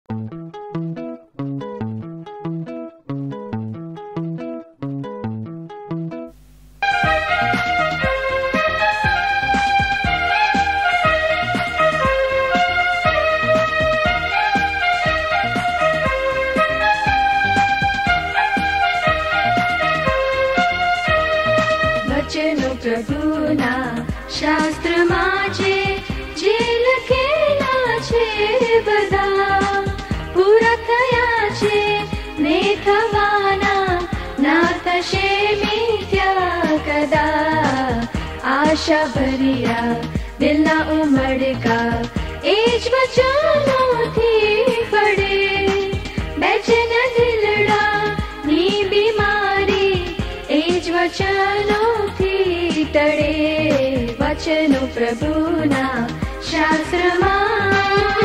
પ્રભુના શાસ્ત્રમાં છે જે લખેલા છે બધા પૂરા થયા છે ને થવાના ના થશે મિથ્યા કદા આશા ભર્યા દિલના ઉમળકા એ જ વચનોથી ફળે બેચેન દિલડા ની બીમારી એ જ વચનોથી ટળે વચનો પ્રભુના શાસ્ત્રમાં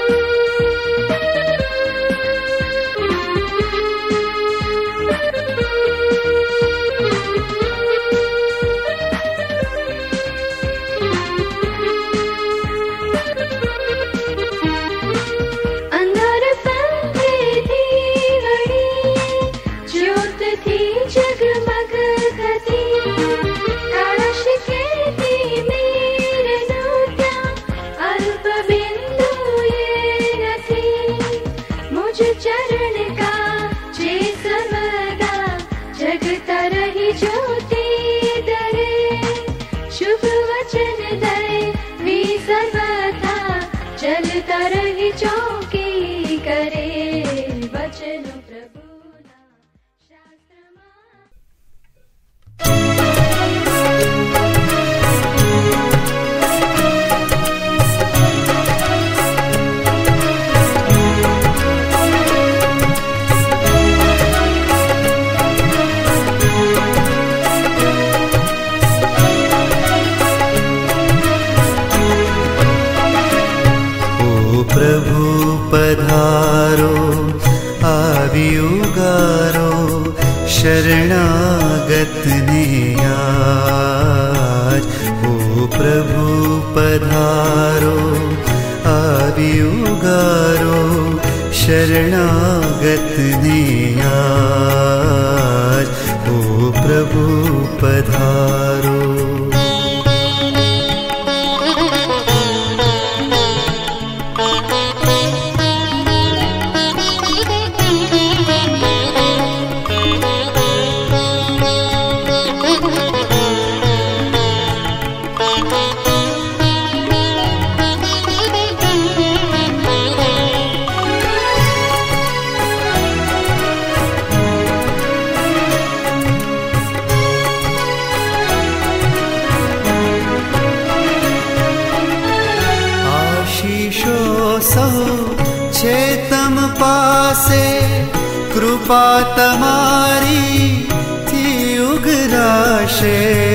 चलता रही चौकी करे वचनो प्रभुना शास्त्रमा प्रभु पधारो आवी उगारो शरणागत ने आज। ओ प्रभु पधारो आवी उगारो शरणागत ने आज। ओ प्रभु पधारो पासे कृपा तमारी थी उगराशे।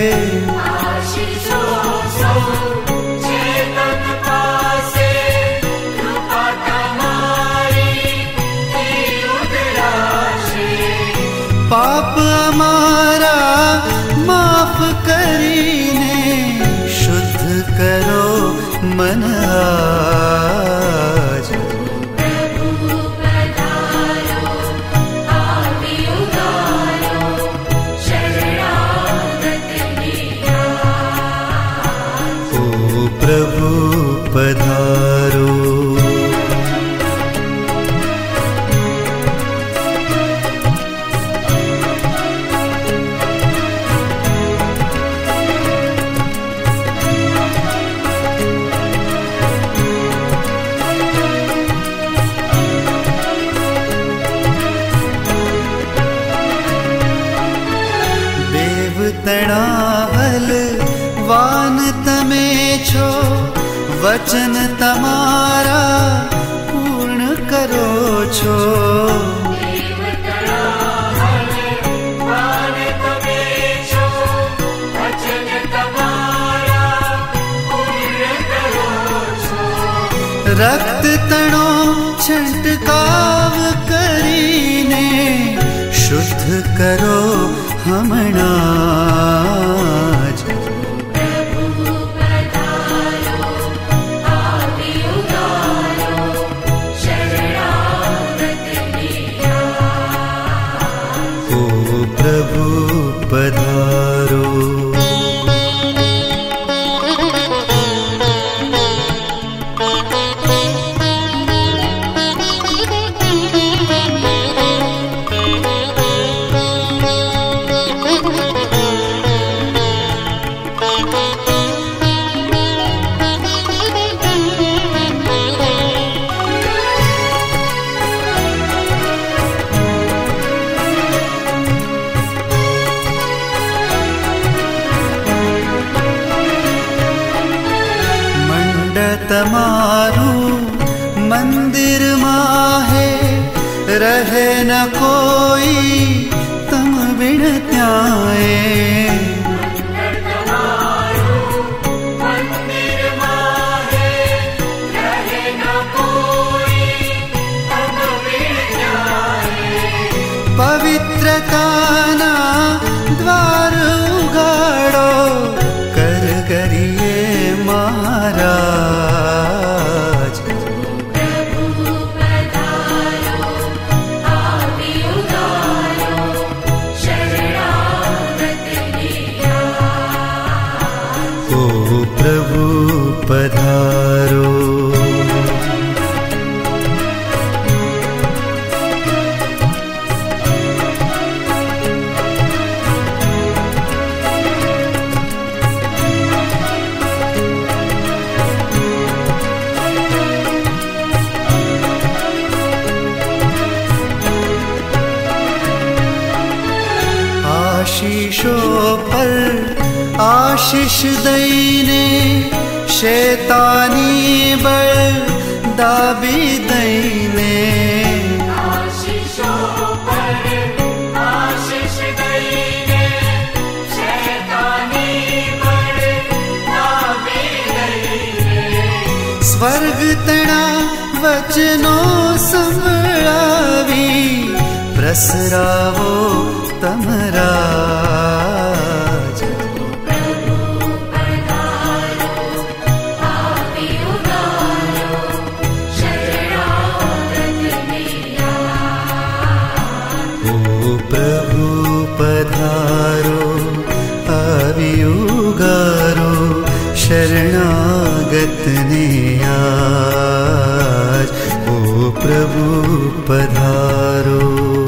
पाप अमारा माफ करीने शुद्ध करो मन आज। प्रभु पधारो देवतणा हल वान तमे छो वचन तमारा पूर्ण करो छो। रक्त तणो छंटकाव करीने शुद्ध करो हमणाज। शरणा तमारू मंदिर माहे रहे न कोई तम बिन त्याए। पवित्रताना द्वार उगाड़ो कर करिए महाराज। ओ प्रभु पधारो। आशीषों पर आशीष दईने शैतानी बल दाबी दईने। आशीषों पर आशीष दईने शैतानी बल दाबी दईने। स्वर्ग तना वचनों संभळावी प्रसरावो तमराज। ओ प्रभु पधारो आवी उगारो शरणागत ने आज। ओ प्रभु पधारो।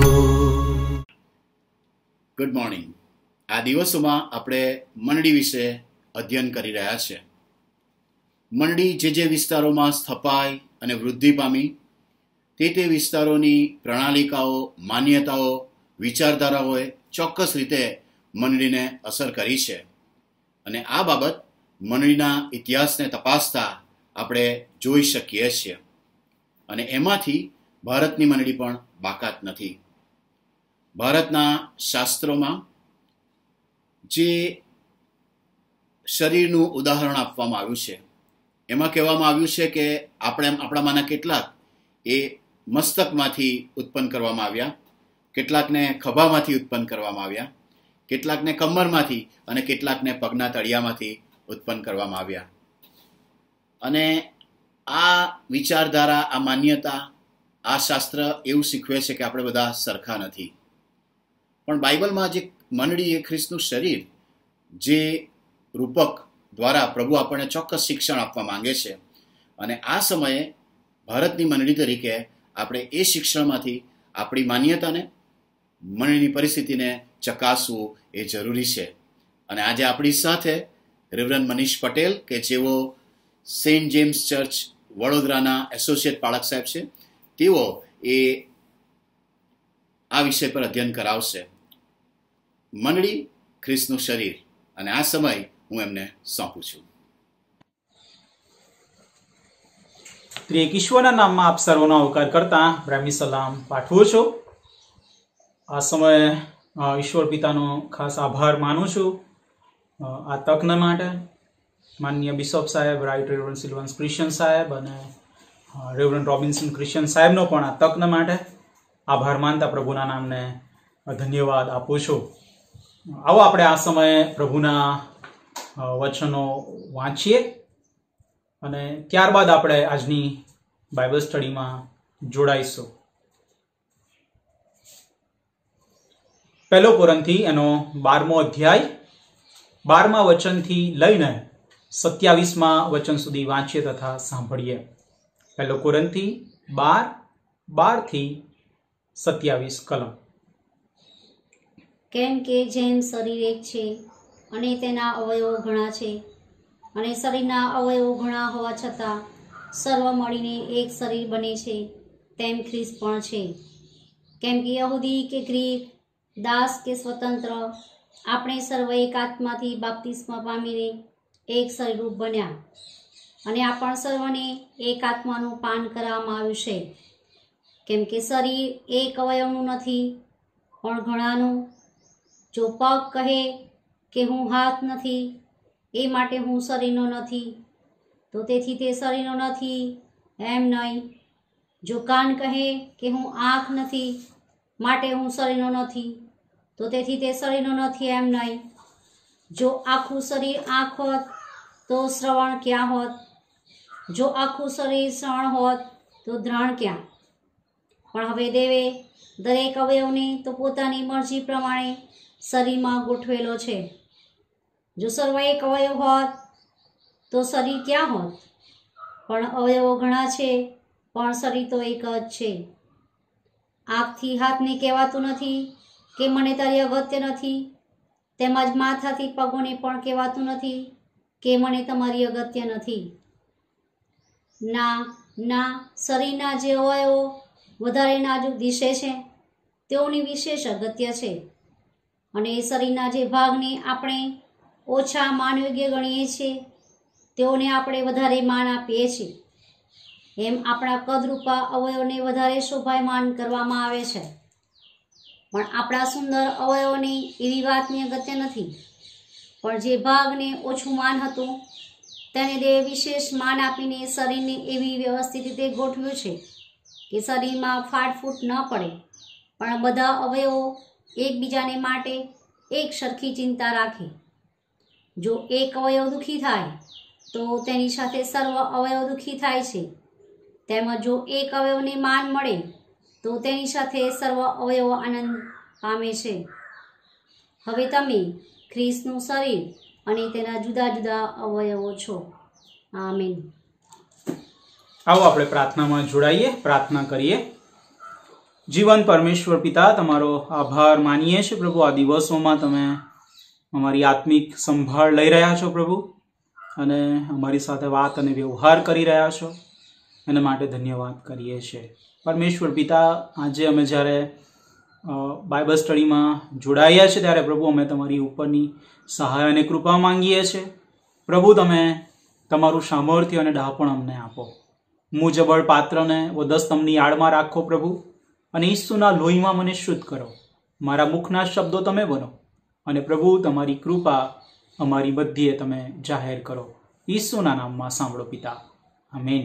Good morning. આ દિવસોમાં આપણે મંડળી વિશે અધ્યયન કરી રહ્યા છે. મંડળી જે વિસ્તારોમાં સ્થપાઈ અને વૃદ્ધિ પામી તે વિસ્તારોની પ્રણાલિકાઓ, માન્યતાઓ, વિચારધારાઓએ ચોક્કસ રીતે મંડળીને અસર કરી છે. અને આ બાબત મંડળીના ઇતિહાસને તપાસતા આપણે જોઈ શકીએ છીએ. અને એમાંથી ભારતની મંડળી પણ બાકાત નથી. ભારતના શાસ્ત્રોમાં જે શરીરનું ઉદાહરણ આપવામાં આવ્યું છે એમાં કહેવામાં આવ્યું છે કે આપણામાંના કેટલાક એ મસ્તકમાંથી ઉત્પન્ન કરવામાં આવ્યા, કેટલાકને ખભામાંથી ઉત્પન્ન કરવામાં આવ્યા, કેટલાકને કમરમાંથી અને કેટલાકને પગના તળિયામાંથી ઉત્પન્ન કરવામાં આવ્યા. અને આ વિચારધારા, આ માન્યતા, આ શાસ્ત્ર એવું શીખવે છે કે આપણે બધા સરખા નથી. પણ બાઇબલમાં જે મંડળી એ ખ્રિસ્તનું શરીર જે રૂપક દ્વારા પ્રભુ આપણને ચોક્કસ શિક્ષણ આપવા માંગે છે. અને આ સમયે ભારતની મંડળી તરીકે આપણે એ શિક્ષણમાંથી આપણી માન્યતાને, મંડળીની પરિસ્થિતિને ચકાસવું એ જરૂરી છે. અને આજે આપણી સાથે રેવરન્ડ મનીષ પટેલ કે જેઓ સેન્ટ જેમ્સ ચર્ચ વડોદરાના એસોસિએટ પાળક સાહેબ છે, તેઓ એ આ વિષય પર અધ્યયન કરાવશે. મંડળી ખ્રિસ્તનું શરીર, અને આ સમય હું એમને સોંપું છું. ત્રિએક ઈશ્વરના નામમાં આપ સર્વનો આવકાર કરતા પ્રેમી સલામ પાઠવું છું. આ સમયે ઈશ્વર પિતાનો ખાસ આભાર માનું છું આ તકને માટે. માનનીય બિશપ સાહેબ, રાઇટ રેવરન્ડ સિલ્વન્સ ક્રિશ્ચન સાહેબ અને રેવરન્ડ રોબિન્સન ક્રિશ્ચન સાહેબનો પણ આ તકને માટે આભાર માનતા પ્રભુના નામને ધન્યવાદ આપું છું. આવો આપણે આ સમયે પ્રભુના વચનો વાંચીએ અને ત્યારબાદ આપણે આજની બાઇબલ સ્ટડીમાં જોડાઈશું. 1 કોરિન્થી એનો 12મો અધ્યાય 12મા વચનથી લઈને 27મા વચન સુધી વાંચીએ તથા સાંભળીએ. 1 કોરિન્થી 12:12 27 કલમ. કેમ કે જેમ શરીર એક છે અને તેના અવયવો ઘણા છે, અને શરીરના અવયવો ઘણા હોવા છતાં સર્વ મળીને એક શરીર બને છે, તેમ ખ્રિસ્ત પણ છે. કેમ કે યહૂદી કે ગ્રીક, દાસ કે સ્વતંત્ર, આપણે સર્વ એક આત્માથી બાપ્તિસ્મા પામીને એક શરીરરૂપ બન્યા. અને આપણ સર્વને એક આત્માનું પાન કરવામાં આવ્યું છે. કેમ કે શરીર એક અવયવનું નથી પણ ઘણાનું. જો પગ કહે કે હું હાથ નથી, એ માટે હું શરીરનો નથી, તો તેથી તે શરીરનો નથી એમ નહીં. જો કાન કહે કે હું આંખ નથી, માટે હું શરીરનો નથી, તો તેથી તે શરીરનો નથી એમ નહીં. જો આખું શરીર આંખ હોત તો શ્રવણ ક્યાં હોત? જો આખું શરીર શ્રવણ હોત તો દ્રાણ ક્યાં? પણ હવે દેવે દરેક અવયવને તો પોતાની મરજી પ્રમાણે શરીરમાં ગોઠવેલો છે. જો સર્વ એક અવયવ હોત તો શરીર ક્યાં હોત? પણ અવયવો ઘણા છે, પણ શરીર તો એક જ છે. આંખથી હાથને કહેવાતું નથી કે મને તારી અગત્ય નથી, તેમજ માથાથી પગોને પણ કહેવાતું નથી કે મને તમારી અગત્ય નથી. ના, શરીરના જે અવયવો વધારે નાજુક દિશે છે તેઓની વિશેષ અગત્ય છે. અને શરીરના જે ભાગને આપણે ઓછા માનયોગ્ય ગણીએ છીએ તેઓને આપણે વધારે માન આપીએ છીએ. એમ આપણા કદરૂપા અવયવોને વધારે શોભાયમાન કરવામાં આવે છે. પણ આપણા સુંદર અવયવોની એવી વાતની અગત્ય નથી. પણ જે ભાગને ઓછું માન હતું તેને દેવે વિશેષ માન આપીને શરીરને એવી વ્યવસ્થિત રીતે ગોઠવ્યું છે કે શરીરમાં ફાટફૂટ ન પડે, પણ બધા અવયવો એકબીજાને માટે એક સરખી ચિંતા રાખે. જો એક અવયવ દુઃખી થાય તો તેની સાથે સર્વ અવયવ દુઃખી થાય છે. તેમજ જો એક અવયવને માન મળે તો તેની સાથે સર્વ અવયવો આનંદ પામે છે. હવે તમે ખ્રિસ્તનું શરીર અને તેના જુદા જુદા અવયવો છો. આમીન. આવો આપણે પ્રાર્થનામાં જોડાઈએ, પ્રાર્થના કરીએ. જીવન પરમેશ્વર પિતા, તમારો આભાર માનીએ છીએ પ્રભુ. આ દિવસોમાં તમે અમારી આત્મિક સંભાળ લઈ રહ્યા છો પ્રભુ, અને અમારી સાથે વાત અને વ્યવહાર કરી રહ્યા છો, એના માટે ધન્યવાદ કરીએ છીએ પરમેશ્વર પિતા. આજે અમે જ્યારે બાઇબલ સ્ટડીમાં જોડાયા છે ત્યારે પ્રભુ અમે તમારી ઉપરની સહાય અને કૃપા માંગીએ છીએ પ્રભુ. તમે તમારું સામર્થ્ય અને ડહાપણ અમને આપો. મુજબળ પાત્રને વધસ્તંભની આડમાં રાખો પ્રભુ, અને ઈસુના લોહીમાં મને શુદ્ધ કરો. મારા મુખના શબ્દો તમે બનો, અને પ્રભુ તમારી કૃપા અમારી બધીએ તમે જાહેર કરો. ઈસુના નામમાં સાંભળો પિતા, આમીન.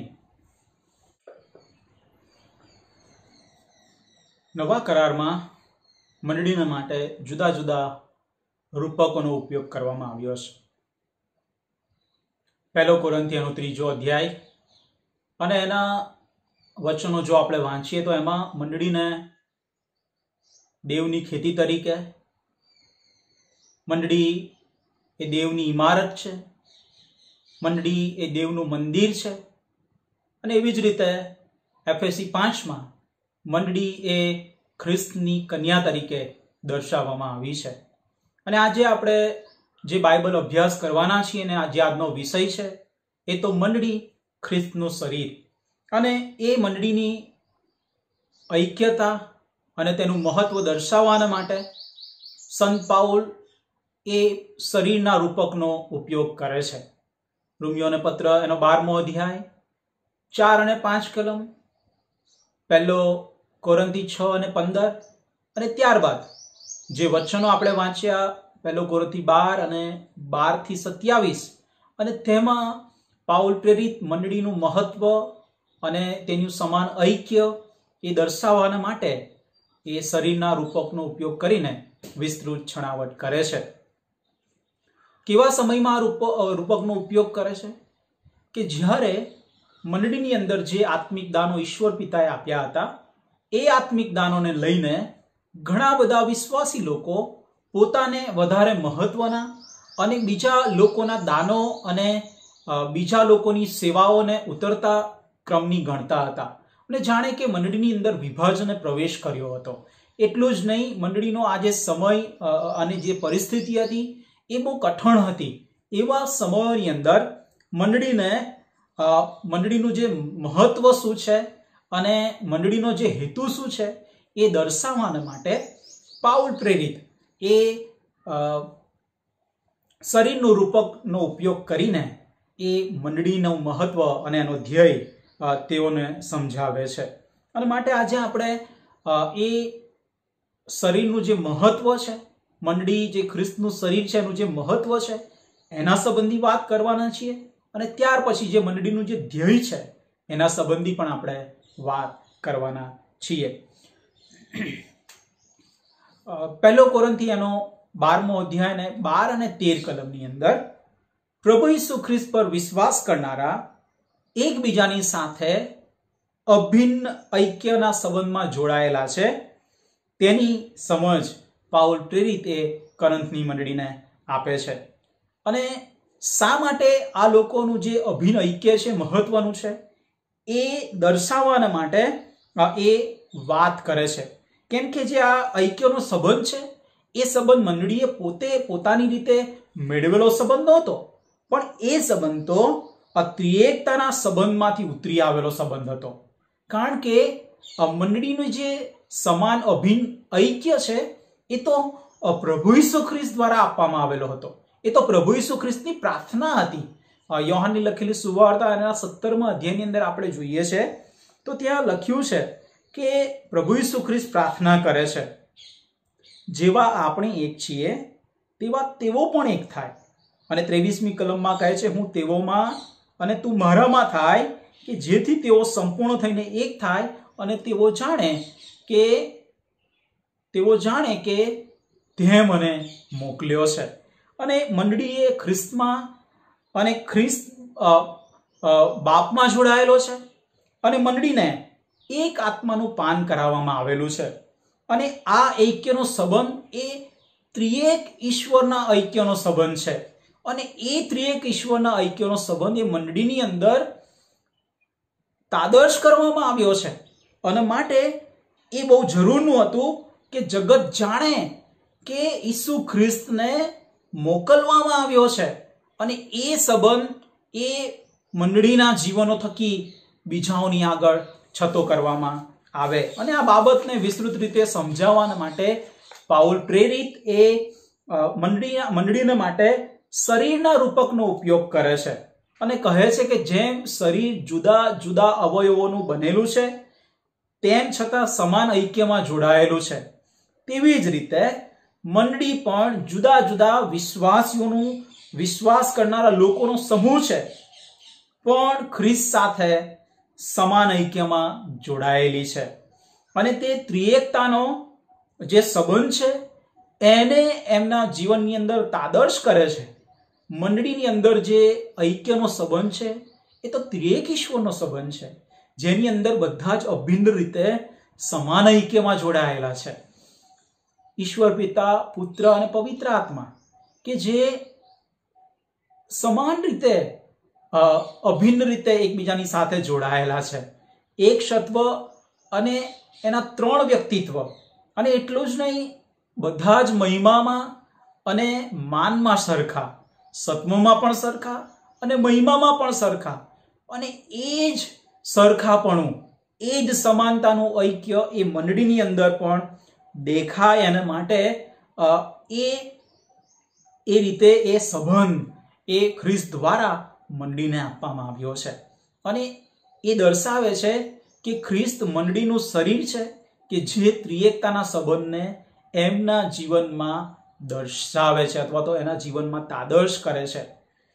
નવા કરારમાં મંડળીના માટે જુદા જુદા રૂપકોનો ઉપયોગ કરવામાં આવ્યો છે. 1 કોરિન્થીયાનો 3 અધ્યાય અને એના વચનો જો આપણે વાંચીએ તો એમાં મંડળીને દેવની ખેતી તરીકે, મંડળી એ દેવની ઇમારત છે, મંડળી એ દેવનું મંદિર છે, અને એવી જ રીતે એફએસી 5માં મંડળી એ ખ્રિસ્તની કન્યા તરીકે દર્શાવવામાં આવી છે. અને આજે આપણે જે બાઇબલ અભ્યાસ કરવાના છીએ અને આજે આજનો વિષય છે એ તો મંડળી ખ્રિસ્તનું શરીર, અને એ મંડળીની ઐક્યતા અને તેનું મહત્વ દર્શાવવાના માટે સંત પાઉલ એ શરીરના રૂપકનો ઉપયોગ કરે છે. રોમિયોને પત્ર એનો 12મો અધ્યાય 4 અને 5 કલમ, 1 કોરિન્થી 6 અને 15, અને ત્યારબાદ જે વચનો આપણે વાંચ્યા 1 કોરિન્થી 12 અને 12 થી 27, અને તેમાં પાઉલ પ્રેરિત મંડળીનું મહત્વ અને તેનું સમાન ઐક્ય એ દર્શાવવાના માટે એ શરીરના રૂપકનો ઉપયોગ કરીને વિસ્તૃત છણાવટ કરે છે. કેવા સમયમાં રૂપકનો ઉપયોગ કરે છે કે જ્યારે મંડળીની અંદર જે આત્મિક દાનો ઈશ્વર પિતાએ આપ્યા હતા એ આત્મિક દાનોને લઈને ઘણા બધા વિશ્વાસી લોકો પોતાને વધારે મહત્વના અને બીજા લોકોના દાનો અને બીજા લોકોની સેવાઓને ઉતરતા ક્રમની ગણતા હતા, અને જાણે કે મંડળીની અંદર વિભાજને પ્રવેશ કર્યો હતો. એટલું જ નહીં, મંડળીનો આ જે સમય અને જે પરિસ્થિતિ હતી એ બહુ કઠણ હતી. એવા સમયની અંદર મંડળીનું જે મહત્વ શું છે અને મંડળીનો જે હેતુ શું છે એ દર્શાવવાના માટે પાઉલ પ્રેરિત એ શરીરનું રૂપકનો ઉપયોગ કરીને એ મંડળીનું મહત્વ અને એનો ધ્યેય તેઓને સમજાવે છે. અને માટે આજે આપણે એ શરીરનું જે મહત્વ છે, મંડળી જે ખ્રિસ્તનું શરીર છે એનું જે મહત્વ છે એના સંબંધી વાત કરવાના છીએ. અને ત્યાર પછી જે મંડળીનું જે ધ્યેય છે એના સંબંધી પણ આપણે વાત કરવાના છીએ. પહેલો કોરિન્થીયનો 12મો અધ્યાય ને 12 અને 13 કલમની અંદર પ્રભુ ઈસુ ખ્રિસ્ત પર વિશ્વાસ કરનારા એકબીજાની સાથે અભિન્ન ઐક્યના સંબંધમાં જોડાયેલા છે તેની સમજ પાઉલ પ્રેરિત એ કરંથની મંડળીને આપે છે. અને શા માટે આ લોકોનું જે અભિન્ન ઐક્ય છે મહત્વનું છે એ દર્શાવવાના માટે એ વાત કરે છે. કેમ કે જે આ ઐક્યનો સંબંધ છે એ સંબંધ મંડળીએ પોતે પોતાની રીતે મેળવેલો સંબંધ નહોતો, પણ એ સંબંધ તો ત્રિએકતાના સંબંધમાંથી ઉતરી આવેલો સંબંધ હતો. કારણ કે મંડળીનું જે સમાન અભિન્ન ઐક્ય છે એ તો પ્રભુ ઈસુ ખ્રિસ્ત દ્વારા આપવામાં આવેલો હતો. એ તો પ્રભુ ઈસુ ખ્રિસ્તની પ્રાર્થના હતી. યોહાનની લખેલી સુવાર્તા એના 17મા અધ્યાયની અંદર આપણે જોઈએ છે તો ત્યાં લખ્યું છે કે પ્રભુ ઈસુ ખ્રિસ્ત પ્રાર્થના કરે છે, જેવા આપણે એક છીએ તેવા તેઓ પણ એક થાય. અને 23મી કલમમાં કહે છે, હું તેઓમાં અને તું મારામાં થાય કે જેથી તેઓ સંપૂર્ણ થઈને એક થાય અને તેઓ જાણે કે તે મને મોકલ્યો છે. અને મંડળીએ ખ્રિસ્તમાં અને ખ્રિસ્ત બાપમાં જોડાયેલો છે અને મંડળીને એક આત્માનું પાન કરાવવામાં આવેલું છે. અને આ ઐક્યનો સંબંધ એ ત્રિએક ઈશ્વરના ઐક્યનો સંબંધ છે. અને એ ત્રિએક ઈશ્વરના ઐક્યનો સંબંધ એ મંડળીની અંદર તાદર્શ કરવામાં આવ્યો છે. અને માટે એ બહુ જરૂરનું હતું કે જગત જાણે કે ઈસુ ખ્રિસ્તને મોકલવામાં આવ્યો છે. અને એ સંબંધ એ મંડળીના જીવનો થકી બીજાઓની આગળ છતો કરવામાં આવે. અને આ બાબતને વિસ્તૃત રીતે સમજાવવા માટે પાઉલ પ્રેરિત એ મંડળીના માટે શરીરના રૂપકનો ઉપયોગ કરે છે અને કહે છે કે જેમ શરીર જુદા જુદા અવયવોનું બનેલું છે તેમ છતાં સમાન ઐક્યમાં જોડાયેલું છે, તેવી જ રીતે મંડળી પણ જુદા જુદા વિશ્વાસીઓનું વિશ્વાસ કરનારા લોકોનો સમૂહ છે, પણ ખ્રિસ્ત સાથે સમાન ઐક્યમાં જોડાયેલી છે. અને તે ત્રિએકતાનો જે સંબંધ છે એને એમના જીવનની અંદર તાદર્શ કરે છે. મંડળીની અંદર જે ઐક્યનો સંબંધ છે એ તો ત્રિએક ઈશ્વરનો સંબંધ છે, જેની અંદર બધા જ અભિન્ન રીતે સમાન ઐક્યમાં જોડાયેલા છે. ઈશ્વર પિતા, પુત્ર અને પવિત્ર આત્મા કે જે સમાન રીતે અભિન્ન રીતે એકબીજાની સાથે જોડાયેલા છે. એક સત્વ અને એના 3 વ્યક્તિત્વ. અને એટલું જ નહીં, બધા જ મહિમામાં અને માનમાં સરખા, સત્વમાં પણ સરખા અને મહિમામાં પણ સરખા. અને એ જ સરખાપણું, એ જ સમાનતાનું ઐક્ય એ મંડળીની અંદર પણ દેખાય. એના માટે એ રીતે એ સંબંધ એ ખ્રિસ્ત દ્વારા મંડળીને આપવામાં આવ્યો છે. અને એ દર્શાવે છે કે ખ્રિસ્ત મંડળીનું શરીર છે કે જે ત્રિએકતાના સંબંધને એમના જીવનમાં દર્શાવે છે અથવા તો એના જીવનમાં તાદર્શ કરે છે.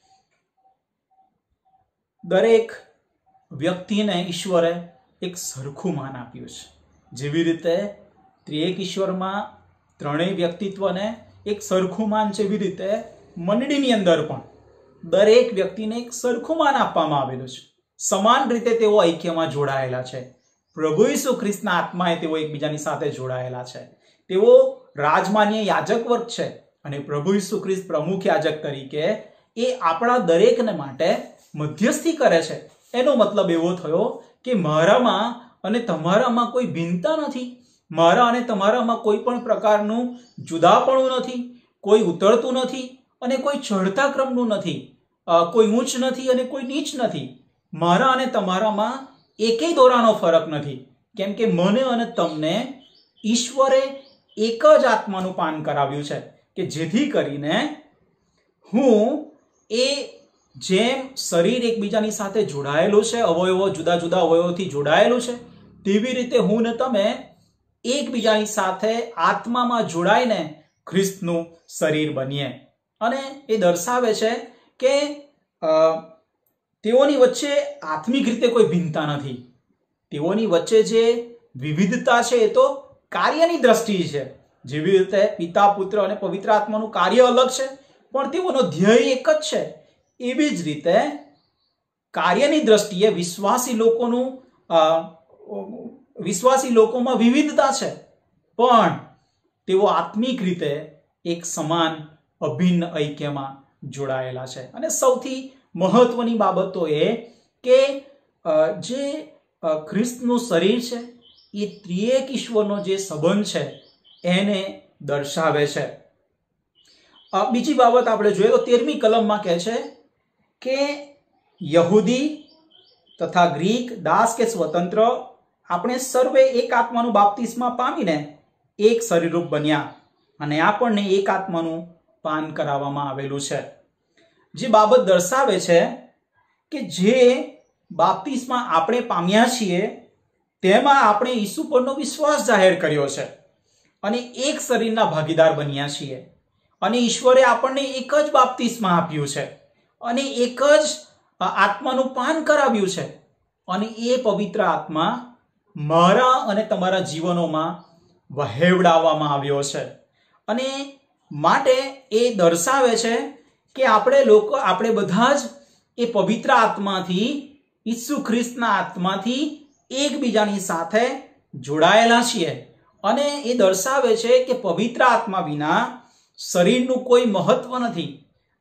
દરેક વ્યક્તિને ઈશ્વરે એક સરખું માન આપ્યું છે. જેવી રીતે ત્રિએક ઈશ્વરમાં ત્રણેય વ્યક્તિત્વને એક સરખું માન છે, એવી રીતે મંડળીની અંદર પણ દરેક વ્યક્તિને એક સરખું માન આપવામાં આવેલું છે. સમાન રીતે તેઓ ઐક્યમાં જોડાયેલા છે. પ્રભુ ઈસુ ખ્રિસ્તના આત્માએ તેઓ એકબીજાની સાથે જોડાયેલા છે. તેઓ રાજમાન્ય યાજક વર્ગ છે અને પ્રભુ ઈસુ ખ્રિસ્ત પ્રમુખ યાજક તરીકે એ આપણા દરેકને માટે મધ્યસ્થી કરે છે. એનો મતલબ એવો થયો કે મારામાં અને તમારામાં કોઈ ભિન્નતા નથી, મારા અને તમારામાં કોઈ પણ પ્રકારનું જુદાપણું નથી, કોઈ ઉતરતું નથી અને કોઈ ચઢતા ક્રમનું નથી, કોઈ ઊંચ નથી અને કોઈ નીચ નથી. મારા અને તમારામાં એકેય દોરાનો ફરક નથી, કેમ કે મને અને તમને ઈશ્વરે એક જ આત્માનું પાન કરાવ્યું છે કે જેથી કરીને હું એ જેમ શરીર એકબીજાની સાથે જોડાયેલું છે, અવયવો જુદા જુદા અવયવોથી જોડાયેલું છે, તેવી રીતે હું ને તમે એકબીજાની સાથે આત્મામાં જોડાઈને ખ્રિસ્તનું શરીર બનીએ. અને એ દર્શાવે છે કે તેઓની વચ્ચે આત્મિક રીતે કોઈ ભિન્નતા નથી. તેઓની વચ્ચે જે વિવિધતા છે એ તો કાર્યની દ્રષ્ટિએ છે. જેવી રીતે પિતા, પુત્ર અને પવિત્ર આત્માનું કાર્ય અલગ છે, પણ તેઓનો ધ્યેય એક જ છે. એવી જ રીતે કાર્યની દ્રષ્ટિએ વિશ્વાસી લોકોમાં વિવિધતા છે, પણ તેઓ આત્મિક રીતે એક સમાન અભિન્ન ઐક્યમાં જોડાયેલા છે. અને સૌથી મહત્વની બાબત તો એ કે જે ખ્રિસ્તનું શરીર છે એ ત્રિએક ઈશ્વરનો જે સંબંધ છે એને દર્શાવે છે. બીજી બાબત આપણે જોઈએ તો 13મી કલમમાં કહે છે કે યહૂદી તથા ગ્રીક, દાસ કે સ્વતંત્ર, આપણે સર્વે એક આત્માનું બાપ્તિસ્મા પામીને એક શરીરરૂપ બન્યા અને આપણને એક આત્માનું પાન કરાવવામાં આવેલું છે. જે બાબત દર્શાવે છે કે જે બાપ્તિસ્મા આપણે પામ્યા છીએ તેમાં આપણે ઈસુ પરનો વિશ્વાસ જાહેર કર્યો છે અને એક શરીરના ભાગીદાર બન્યા છીએ. અને ઈશ્વરે આપણને એક જ બાપ્તિસ્મા આપ્યું છે અને એક જ આત્માનું પાન કરાવ્યું છે. અને એ પવિત્ર આત્મા મારા અને તમારા જીવનોમાં વહેવડાવવામાં આવ્યો છે. અને માટે એ દર્શાવે છે કે આપણે બધા જ એ પવિત્ર આત્માથી, ઈસુ ખ્રિસ્તના આત્માથી એકબીજાની સાથે જોડાયેલા છીએ. અને એ દર્શાવે છે કે પવિત્ર આત્મા વિના શરીરનું કોઈ મહત્વ નથી.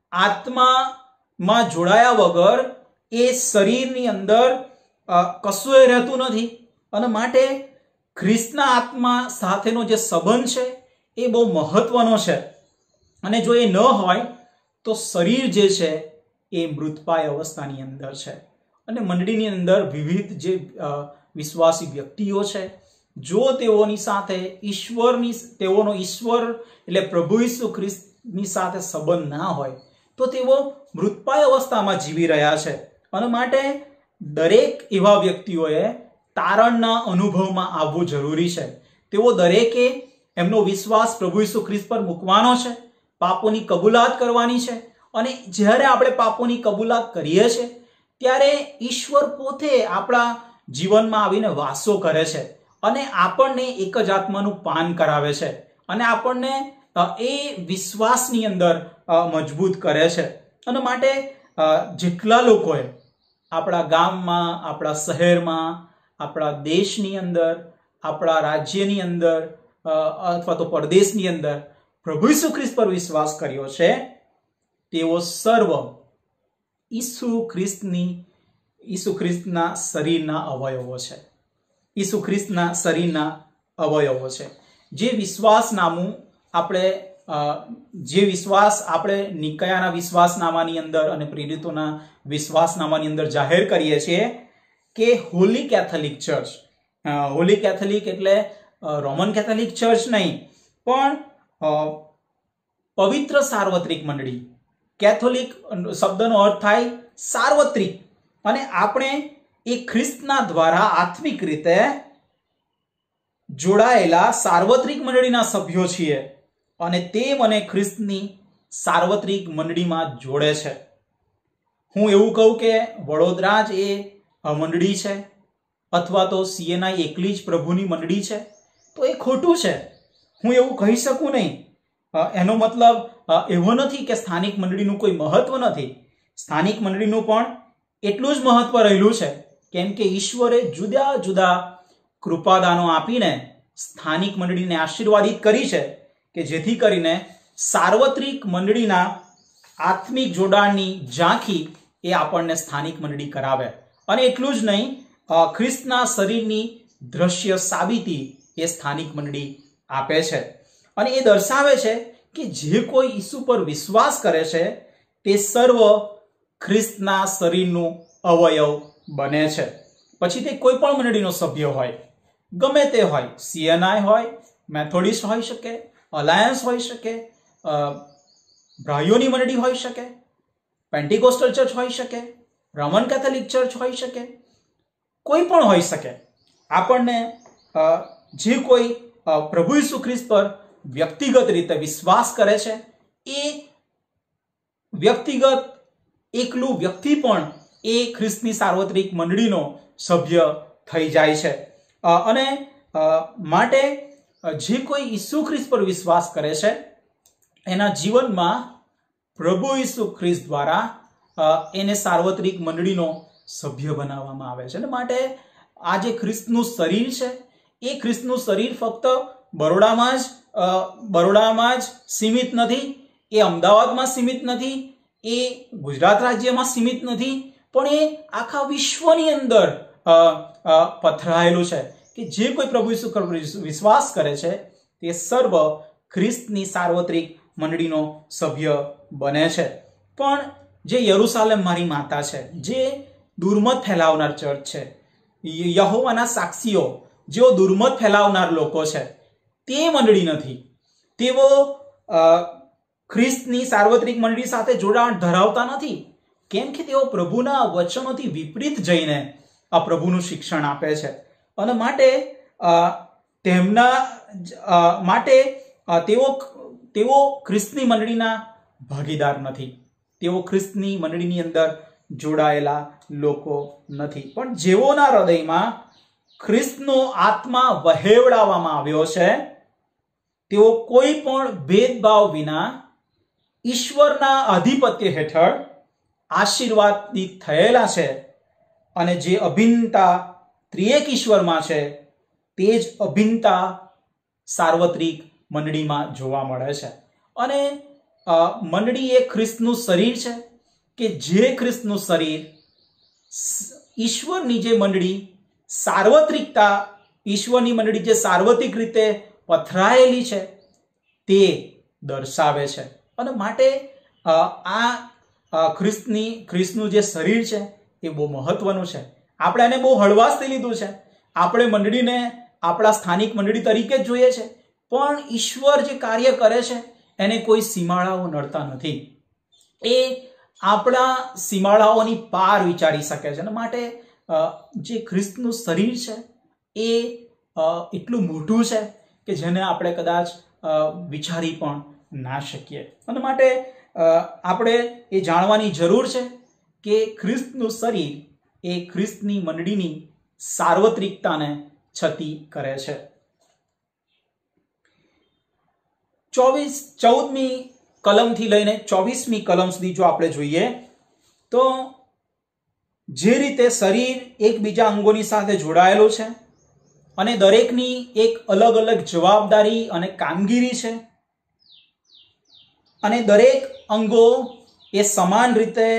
આત્મામાં જોડાયા વગર એ શરીરની અંદર કશું રહેતું નથી. અને માટે ખ્રિસ્તના આત્મા સાથેનો જે સંબંધ છે એ બહુ મહત્વનો છે. અને જો એ ન હોય તો શરીર જે છે એ મૃતપાય અવસ્થાની અંદર છે. અને મંડળીની અંદર વિવિધ જે વિશ્વાસી વ્યક્તિઓ છે, જો તેઓની સાથે તેઓનો ઈશ્વર એટલે પ્રભુ ઈસુ ખ્રિસ્તની સાથે સંબંધ ના હોય તો તેઓ મૃતપાય અવસ્થામાં જીવી રહ્યા છે. અને માટે દરેક એવા વ્યક્તિઓએ તારણના અનુભવમાં આવવું જરૂરી છે. તેઓ દરેકે એમનો વિશ્વાસ પ્રભુ ઈસુ ખ્રિસ્ત પર મૂકવાનો છે, પાપોની કબૂલાત કરવાની છે. અને જ્યારે આપણે પાપોની કબૂલાત કરીએ છીએ ત્યારે ઈશ્વર પોતે આપણા જીવનમાં આવીને વાસો કરે છે અને આપણને એક જ આત્માનું પાન કરાવે છે અને આપણને એ વિશ્વાસની અંદર મજબૂત કરે છે. અને માટે જેટલા લોકોએ આપણા ગામમાં, આપણા શહેરમાં, આપણા દેશની અંદર, આપણા રાજ્યની અંદર અથવા તો પરદેશની અંદર પ્રભુ ઈસુ ખ્રિસ્ત પર વિશ્વાસ કર્યો છે તેઓ સર્વ ઈસુ ખ્રિસ્તના શરીરના અવયવો છે. ઈસુ ખ્રિસ્તના શરીરના અવયવો છે. જે વિશ્વાસ આપણે નિકાયાના વિશ્વાસનામાની અંદર અને પ્રેરિતોના વિશ્વાસનામાની અંદર જાહેર કરીએ છીએ કે holy Catholic church, holy Catholic એટલે રોમન કેથોલિક ચર્ચ નહીં, પણ પવિત્ર સાર્વત્રિક મંડળી. કેથોલિક શબ્દનો અર્થ થાય સાર્વત્રિક. અને આપણે એ ખ્રિસ્તના દ્વારા આત્મિક રીતે જોડાયેલા સાર્વત્રિક મંડળીના સભ્યો છીએ અને તે મને ખ્રિસ્તની સાર્વત્રિક મંડળીમાં જોડે છે. હું એવું કહું કે વડોદરા જ એ મંડળી છે અથવા તો CNI એકલી જ પ્રભુની મંડળી છે તો એ ખોટું છે. હું એવું કહી શકું નહીં. એનો મતલબ એવો નથી કે સ્થાનિક મંડળીનું કોઈ મહત્વ નથી. સ્થાનિક મંડળીનું પણ એટલું જ મહત્વ રહેલું છે, કેમ કે ઈશ્વરે જુદા જુદા કૃપાદાનો આપીને સ્થાનિક મંડળીને આશીર્વાદિત કરી છે કે જેથી કરીને સાર્વત્રિક મંડળીના આત્મિક જોડાણની ઝાંખી એ આપણને સ્થાનિક મંડળી કરાવે. અને એટલું જ નહીં, ખ્રિસ્તના શરીરની દ્રશ્ય સાબિતી એ સ્થાનિક મંડળી આપે છે. અને એ દર્શાવે છે કે જે કોઈ ઈસુ પર વિશ્વાસ કરે છે તે સર્વ ખ્રિસ્તના શરીરનું અવયવ બને છે. પછી તે કોઈ પણ મંડળીનો સભ્ય હોય, ગમે તે હોય, CNI હોય, મેથોડિસ્ટ હોઈ શકે, અલાયન્સ હોઈ શકે, ભાઈઓની મંડળી હોઈ શકે, પેન્ટિકોસ્ટલ ચર્ચ હોઈ શકે, રોમન કેથોલિક ચર્ચ હોઈ શકે, કોઈ પણ હોઈ શકે. આપણને જે કોઈ પ્રભુ ઈસુ ખ્રિસ્ત પર વ્યક્તિગત રીતે વિશ્વાસ કરે છે એ વ્યક્તિગત એકલું વ્યક્તિ પણ એ ખ્રિસ્તની સાર્વત્રિક મંડળીનો સભ્ય થઈ જાય છે. અને માટે જે કોઈ ઈસુ ખ્રિસ્ત પર વિશ્વાસ કરે છે એના જીવનમાં પ્રભુ ઈસુ ખ્રિસ્ત દ્વારા એને સાર્વત્રિક મંડળીનો સભ્ય બનાવવામાં આવે છે. અને માટે આ જે ખ્રિસ્તનું શરીર છે એ ખ્રિસ્તનું શરીર ફક્ત બરોડામાં જ સીમિત નથી, એ અમદાવાદમાં સીમિત નથી, એ ગુજરાત રાજ્યમાં સીમિત નથી, પણ એ આખા વિશ્વની અંદર પથરાયેલું છે કે જે કોઈ પ્રભુ ઈસુ પર વિશ્વાસ કરે છે તે સર્વ ખ્રિસ્તની સાર્વત્રિક મંડળીનો સભ્ય બને છે. પણ જે યરુશાલેમ મારી માતા છે, જે દુર્મત ફેલાવનાર ચર્ચ છે, યહોવાના સાક્ષીઓ જેઓ દુર્મત ફેલાવનાર લોકો છે, તે મંડળી નથી. તેઓ ખ્રિસ્તની સાર્વત્રિક મંડળી સાથે જોડાણ ધરાવતા નથી, કેમ કે તેઓ પ્રભુના વચનોથી વિપરીત જઈને આ પ્રભુનું શિક્ષણ આપે છે. અને માટે તેઓ ખ્રિસ્તની મંડળીના ભાગીદાર નથી, તેઓ ખ્રિસ્તની મંડળીની અંદર જોડાયેલા લોકો નથી. પણ જેઓના હૃદયમાં ખ્રિસ્તનો આત્મા વહેવડાવવામાં આવ્યો છે તેઓ કોઈ પણ ભેદભાવ વિના ઈશ્વરના આધિપત્ય હેઠળ આશીર્વાદિત થયેલા છે. અને જે અભિન્નતા ત્રિએક ઈશ્વરમાં છે તે જ અભિન્નતા સાર્વત્રિક મંડળીમાં જોવા મળે છે. અને મંડળી એ ખ્રિસ્તનું શરીર છે કે જે ખ્રિસ્તનું શરીર ઈશ્વરની જે મંડળી સાર્વત્રિકતા, ઈશ્વરની મંડળી જે સાર્વત્રિક રીતે પથરાયેલી છે તે દર્શાવે છે. અને માટે આ ખ્રિસ્તનું જે શરીર છે એ બહુ મહત્વનું છે. આપણે એને બહુ હળવાશથી લીધું છે. આપણે મંડળીને આપણા સ્થાનિક મંડળી તરીકે જ જોઈએ છે, પણ ઈશ્વર જે કાર્ય કરે છે એને કોઈ સીમાડાઓ નડતા નથી. એ આપણા સીમાડાઓની પાર વિચારી શકે છે. અને માટે જે ખ્રિસ્તનું શરીર છે એ એટલું મોટું છે કે જેને આપણે કદાચ વિચારી પણ ના શકીએ. અને માટે આપણે એ જાણવાની જરૂર છે કે ખ્રિસ્તનું શરીર એ ખ્રિસ્તની મંડળીની સાર્વત્રિકતાને છતી કરે છે. 14મી કલમથી લઈને 24મી કલમ સુધી જો આપણે જોઈએ તો જે રીતે શરીર એકબીજા અંગોની સાથે જોડાયેલું છે અને દરેકની એક અલગ અલગ જવાબદારી અને કામગીરી છે, અને દરેક અંગો એ સમાન રીતે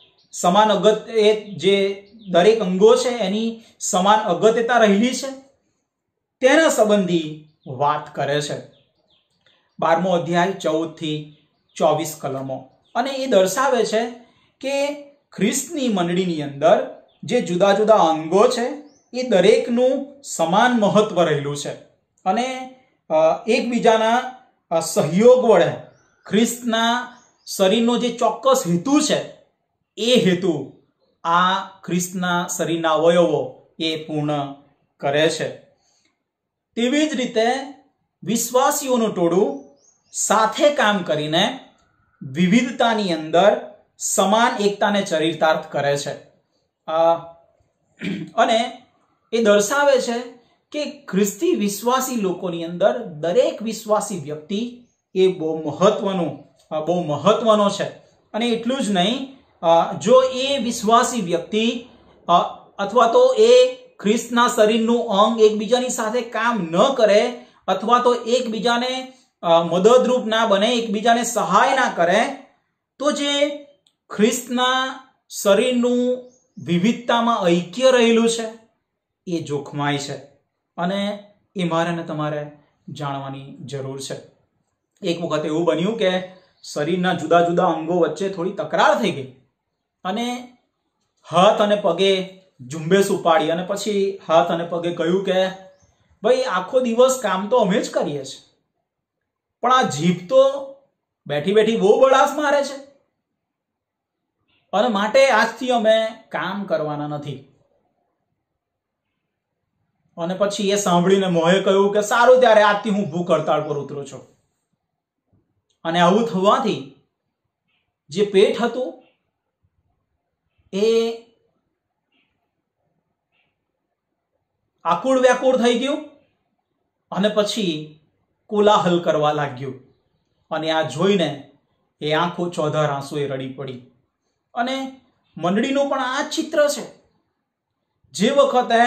જે દરેક અંગો છે એની સમાન અગત્યતા રહેલી છે તેના સંબંધી વાત કરે છે. 12મો અધ્યાય 14 થી 24 કલમો. અને એ દર્શાવે છે કે ખ્રિસ્તની મંડળીની અંદર જે જુદા જુદા અંગો છે એ દરેકનું સમાન મહત્વ રહેલું છે અને એકબીજાના સહયોગ વડે ખ્રિસ્તના શરીરનો જે ચોક્કસ હેતુ છે એ હેતુ આ ખ્રિસ્તના શરીરના અવયવો એ પૂર્ણ કરે છે. તેવી જ રીતે વિશ્વાસીઓનું ટોળું સાથે કામ કરીને વિવિધતાની અંદર સમાન એકતાને ચરિતાર્થ કરે છે. અને એ દર્શાવે છે કે ખ્રિસ્તી વિશ્વાસી લોકોની અંદર દરેક વિશ્વાસી વ્યક્તિ એ બહુ મહત્વનો છે. અને એટલું જ નહીં, જો એ વિશ્વાસી વ્યક્તિ અથવા તો એ ખ્રિસ્તના શરીરનું અંગ એકબીજાની સાથે કામ ન કરે અથવા તો એકબીજાને મદદરૂપ ના બને, એકબીજાને સહાય ના કરે, તો જે ખ્રિસ્તના શરીરનું વિવિધતામાં ઐક્ય રહેલું છે એ જોખમાય છે. અને એ મારે ને તમારે જાણવાની જરૂર છે. એક વખત એવું બન્યું કે શરીરના જુદા જુદા અંગો વચ્ચે થોડી તકરાર થઈ ગઈ અને હાથ અને પગે ઝુંબેશ ઉપાડી અને પછી હાથ અને પગે કહ્યું કે ભાઈ આખો દિવસ કામ તો અમે જ કરીએ છીએ, પણ આ જીભ તો બેઠી બેઠી બહુ બળાસ મારે છે. અને માટે આજથી અમે કામ કરવાના નથી. અને પછી એ સાંભળીને મોહે કહ્યું કે સારું, ત્યારે આજથી હું ભૂખ હડતાળ પર ઉતરું છું. અને આવું થવાથી જે પેટ હતું એ આકુળ વ્યાકુળ થઈ ગયું અને પછી કોલાહલ કરવા લાગ્યું. અને આ જોઈને એ આંખો ચોધાર આંસુએ રડી પડી. અને મંડળીનું પણ આ ચિત્ર છે. જે વખતે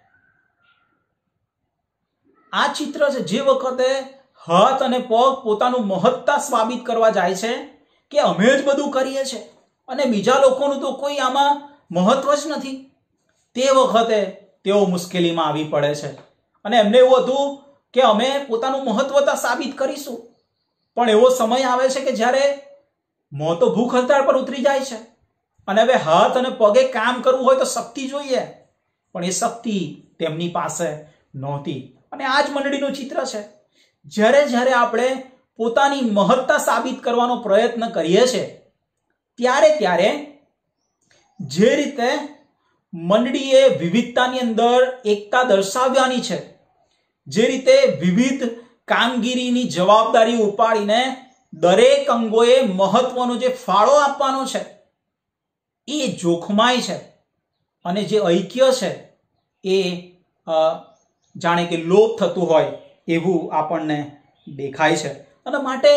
હાથ અને પગ પોતાનું મહત્તા સાબિત કરવા જાય છે કે અમે જ બધું કરીએ છીએ અને બીજા લોકોનું તો કોઈ આમાં મહત્વ જ નથી, તે વખતે તેઓ મુશ્કેલીમાં આવી પડે છે. અને એમને એવું હતું કે અમે પોતાનું મહત્વતા સાબિત કરીશું. પણ એવો સમય આવે છે કે જ્યારે મોં તો ભૂખ હડતાળ પર ઉતરી જાય છે અને હવે હાથ અને પગે કામ કરવું હોય તો શક્તિ જોઈએ, પણ એ શક્તિ તેમની પાસે નહોતી. અને આ જ મંડળીનું ચિત્ર છે. જ્યારે આપણે પોતાની મહત્તા સાબિત કરવાનો પ્રયત્ન કરીએ છીએ ત્યારે જે રીતે મંડળીએ વિવિધતાની અંદર એકતા દર્શાવવાની છે, જે રીતે વિવિધ કામગીરીની જવાબદારી ઉપાડીને દરેક અંગોએ મહત્વનો જે ફાળો આપવાનો છે એ જોખમાય છે. અને જે ઐક્ય છે એ જાણે કે લોપ થતું હોય એવું આપણને દેખાય છે. અને માટે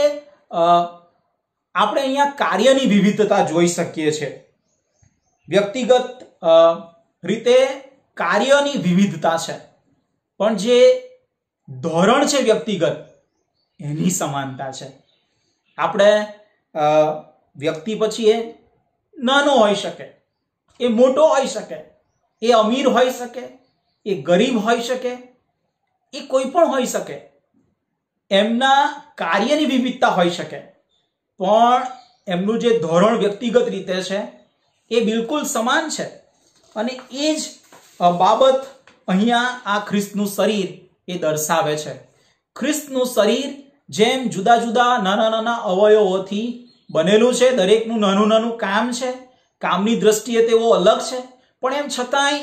આપણે અહીંયા કાર્યની વિવિધતા જોઈ શકીએ છીએ. વ્યક્તિગત રીતે કાર્યની વિવિધતા છે, પણ જે ધોરણ છે વ્યક્તિગત એની સમાનતા છે. આપણે વ્યક્તિ પછી એ નાનો હોઈ શકે, એ મોટો હોઈ શકે, એ અમીર હોઈ શકે, એ ગરીબ હોઈ શકે, એ કોઈ પણ હોઈ શકે. એમના કાર્યની વિવિધતા હોઈ શકે, પણ એમનું જે ધોરણ વ્યક્તિગત રીતે છે એ બિલકુલ સમાન છે. અને એ જ બાબત અહીંયા આ ખ્રિસ્તનું શરીર એ દર્શાવે છે. ખ્રિસ્તનું શરીર જેમ જુદા જુદા નાના અવયવોથી બનેલું છે, દરેકનું નાનું કામ છે, કામની દ્રષ્ટિએ તેઓ અલગ છે, પણ એમ છતાંય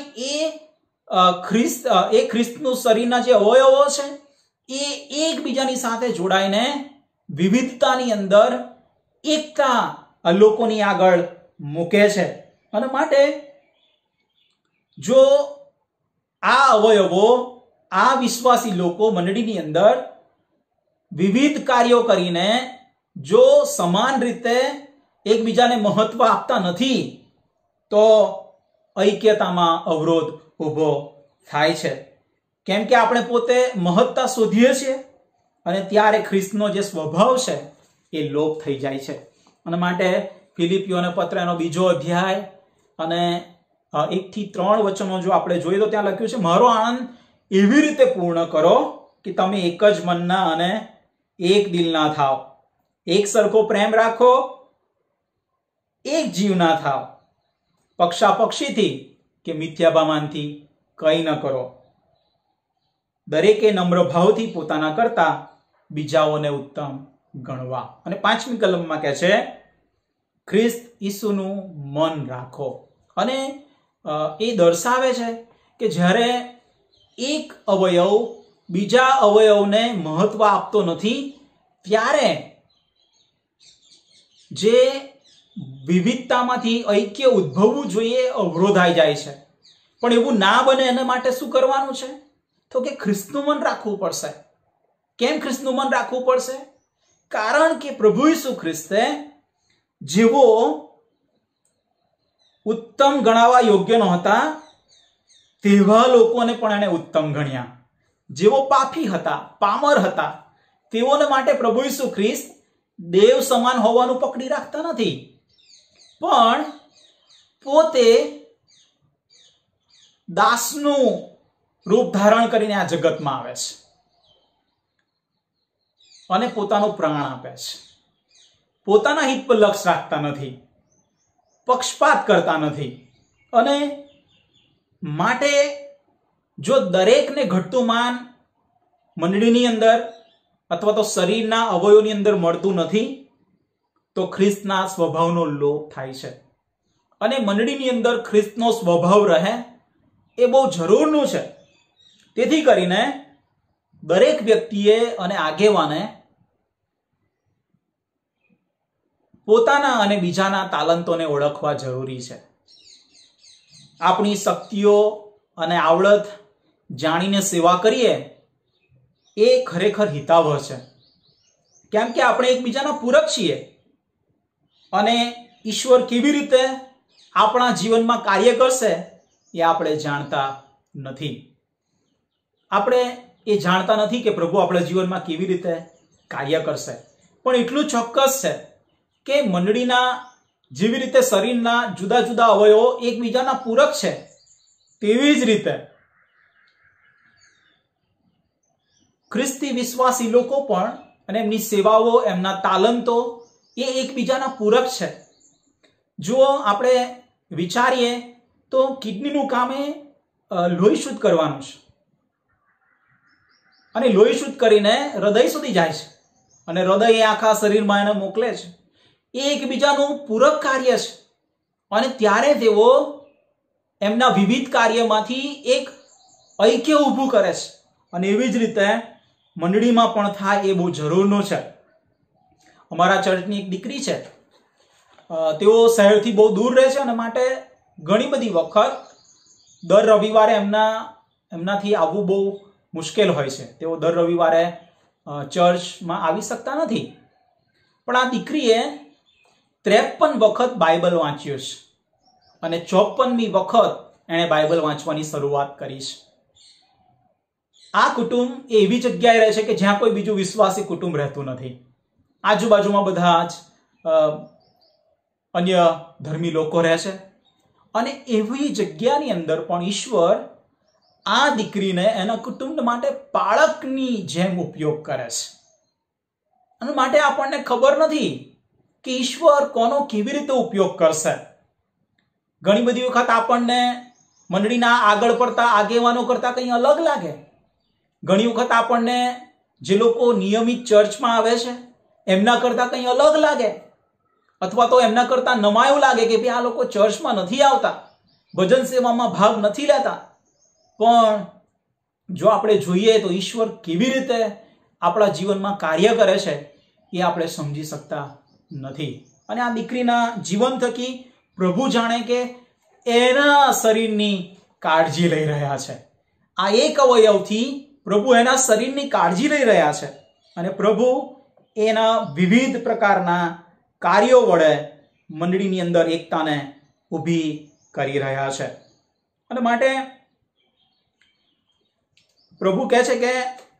એ ખ્રિસ્તનું શરીરના જે અવયવો છે એ એકબીજાની સાથે જોડાઈને વિવિધતાની અંદર એકતા લોકોની આગળ મૂકે છે. અને માટે જો આ અવયવો, આ વિશ્વાસી લોકો મંડળીની અંદર વિવિધ કાર્યો કરીને જો સમાન રીતે એકબીજાને મહત્વ આપતા નથી તો ઐક્યતામાં અવરોધ ઊભો થાય છે. કેમ કે આપણે પોતે મહત્તા શોધીએ છીએ અને ત્યારે ખ્રિસ્તનો જે સ્વભાવ છે એ લોપ થઈ જાય છે. અને માટે ફિલિપીઓને પત્રનો 2 અધ્યાય અને 1 થી 3 વચનો જો આપણે જોઈએ તો ત્યાં લખ્યું છે, મારો આનંદ એવી રીતે પૂર્ણ કરો કે તમે એક જ મનના અને એક દિલના થાવ, એક સરખો પ્રેમ રાખો, એક જીવના થાવ, પક્ષાપક્ષીથી કે મિથ્યાભામાનથી કંઈ ન કરો, દરેકે નમ્ર ભાવથી પોતાના કરતા બીજાઓને ઉત્તમ ગણવા. અને 5મી કલમમાં કહે છે ખ્રિસ્ત ઈસુનું મન રાખો. અને એ દર્શાવે છે કે જ્યારે એક અવયવ બીજા અવયવને મહત્વ આપતો નથી ત્યારે જે વિવિધતામાંથી ઐક્ય ઉદ્ભવવું જોઈએ અવરોધાઈ જાય છે. પણ એવું ના બને એના માટે શું કરવાનું છે? તો કે ખ્રિસ્તનું મન રાખવું પડશે. કેમ ખ્રિસ્તનું મન રાખવું પડશે? કારણ કે પ્રભુ ઈસુ ખ્રિસ્તે જેવો ઉત્તમ ગણાવા યોગ્ય નહોતા તેવા લોકોને પણ એને ઉત્તમ ગણ્યા. જેવો પાપી હતા, પામર હતા, તેઓને માટે પ્રભુ ઈસુ ખ્રિસ્ત દેવ સમાન હોવાનું પકડી રાખતા નથી, પણ પોતે દાસનું રૂપ ધારણ કરીને આ જગતમાં આવે છે અને પોતાનો પ્રાણ આપે છે. પોતાના હિત પર લક્ષ્ય રાખતા નથી, પક્ષપાત કરતા નથી. અને માટે જો દરેકને ઘટતું માન મંડળીની અંદર અથવા તો શરીરના અવયવોની અંદર મળતું નથી તો ખ્રિસ્તના સ્વભાવનો લોપ થાય છે. અને મંડળીની અંદર ખ્રિસ્તનો સ્વભાવ રહે એ બહુ જરૂરનું છે. તેથી કરીને દરેક વ્યક્તિએ અને આગેવાને પોતાના અને બીજાના તાલંતોને ઓળખવા જરૂરી છે. આપણી શક્તિઓ અને આવડત જાણીને સેવા કરીએ એ ખરેખર હિતાવહ છે, કેમ કે આપણે એકબીજાના પૂરક છીએ અને ઈશ્વર કેવી રીતે આપણા જીવનમાં કાર્ય કરશે એ આપણે જાણતા નથી. આપણે એ જાણતા નથી કે પ્રભુ આપણા જીવનમાં કેવી રીતે કાર્ય કરશે. પણ એટલું ચોક્કસ છે કે મંડળીના જેવી રીતે શરીરના જુદા જુદા અવયવો એકબીજાના પૂરક છે, તેવી જ રીતે ખ્રિસ્તી વિશ્વાસી લોકો પણ અને એમની સેવાઓ, એમના તાલંતો એ એકબીજાના પૂરક છે. જો આપણે વિચારીએ તો કિડનીનું કામ એ લોહી શુદ્ધ કરવાનું છે અને લોહી શુદ્ધ કરીને હૃદય સુધી જાય છે અને હૃદય એ આખા શરીરમાં એને મોકલે છે. એ એકબીજાનું પૂરક કાર્ય છે અને ત્યારે તેઓ એમના વિવિધ કાર્યમાંથી એક ઐક્ય ઊભું કરે છે. અને એવી જ રીતે મંડળીમાં પણ થાય એ બહુ જરૂરનું છે. અમારા ચર્ચની એક દીકરી છે, તેઓ શહેરથી બહુ દૂર રહે છે અને માટે ઘણી બધી વખત દર રવિવારે એમનાથી આવવું બહુ મુશ્કેલ હોય છે. તેઓ દર રવિવારે ચર્ચમાં આવી શકતા નથી. પણ આ દીકરીએ 53 વખત બાઇબલ વાંચ્યું છે અને 54મી વખત એણે બાઇબલ વાંચવાની શરૂઆત કરી છે. આ કુટુંબ એવી જગ્યાએ રહે છે કે જ્યાં કોઈ બીજું વિશ્વાસી કુટુંબ રહેતું નથી. આજુબાજુમાં બધા જ અન્ય ધર્મી લોકો રહે છે અને એવી જગ્યાની અંદર પણ ઈશ્વર આ દીકરીને એના કુટુંબ માટે બાળકની જેમ ઉપયોગ કરે છે. અને માટે આપણને ખબર નથી કે ઈશ્વર કોનો કેવી રીતે ઉપયોગ કરશે. ઘણી બધી વખત આપણને મંડળીના આગળ પડતા આગેવાનો કરતા કંઈ અલગ લાગે. ઘણી વખત આપણને જે લોકો નિયમિત ચર્ચમાં આવે છે એમના કરતા કંઈ અલગ લાગે, અથવા તો એમના કરતા નમાયું લાગે કે ભાઈ આ લોકો ચર્ચમાં નથી આવતા, ભજન સેવામાં ભાગ નથી લેતા. પણ જો આપણે જોઈએ તો ઈશ્વર કેવી રીતે આપણા જીવનમાં કાર્ય કરે છે એ આપણે સમજી શકતા નથી. અને આ દીકરીના જીવન થકી પ્રભુ જાણે કે એના શરીરની કાળજી લઈ રહ્યા છે. આ એક અવયવથી પ્રભુ એના શરીરની કાળજી લઈ રહ્યા છે અને પ્રભુ એના વિવિધ પ્રકારના કાર્યો વડે મંડળીની અંદર એકતાને ઊભી કરી રહ્યા છે. અને માટે પ્રભુ કહે છે કે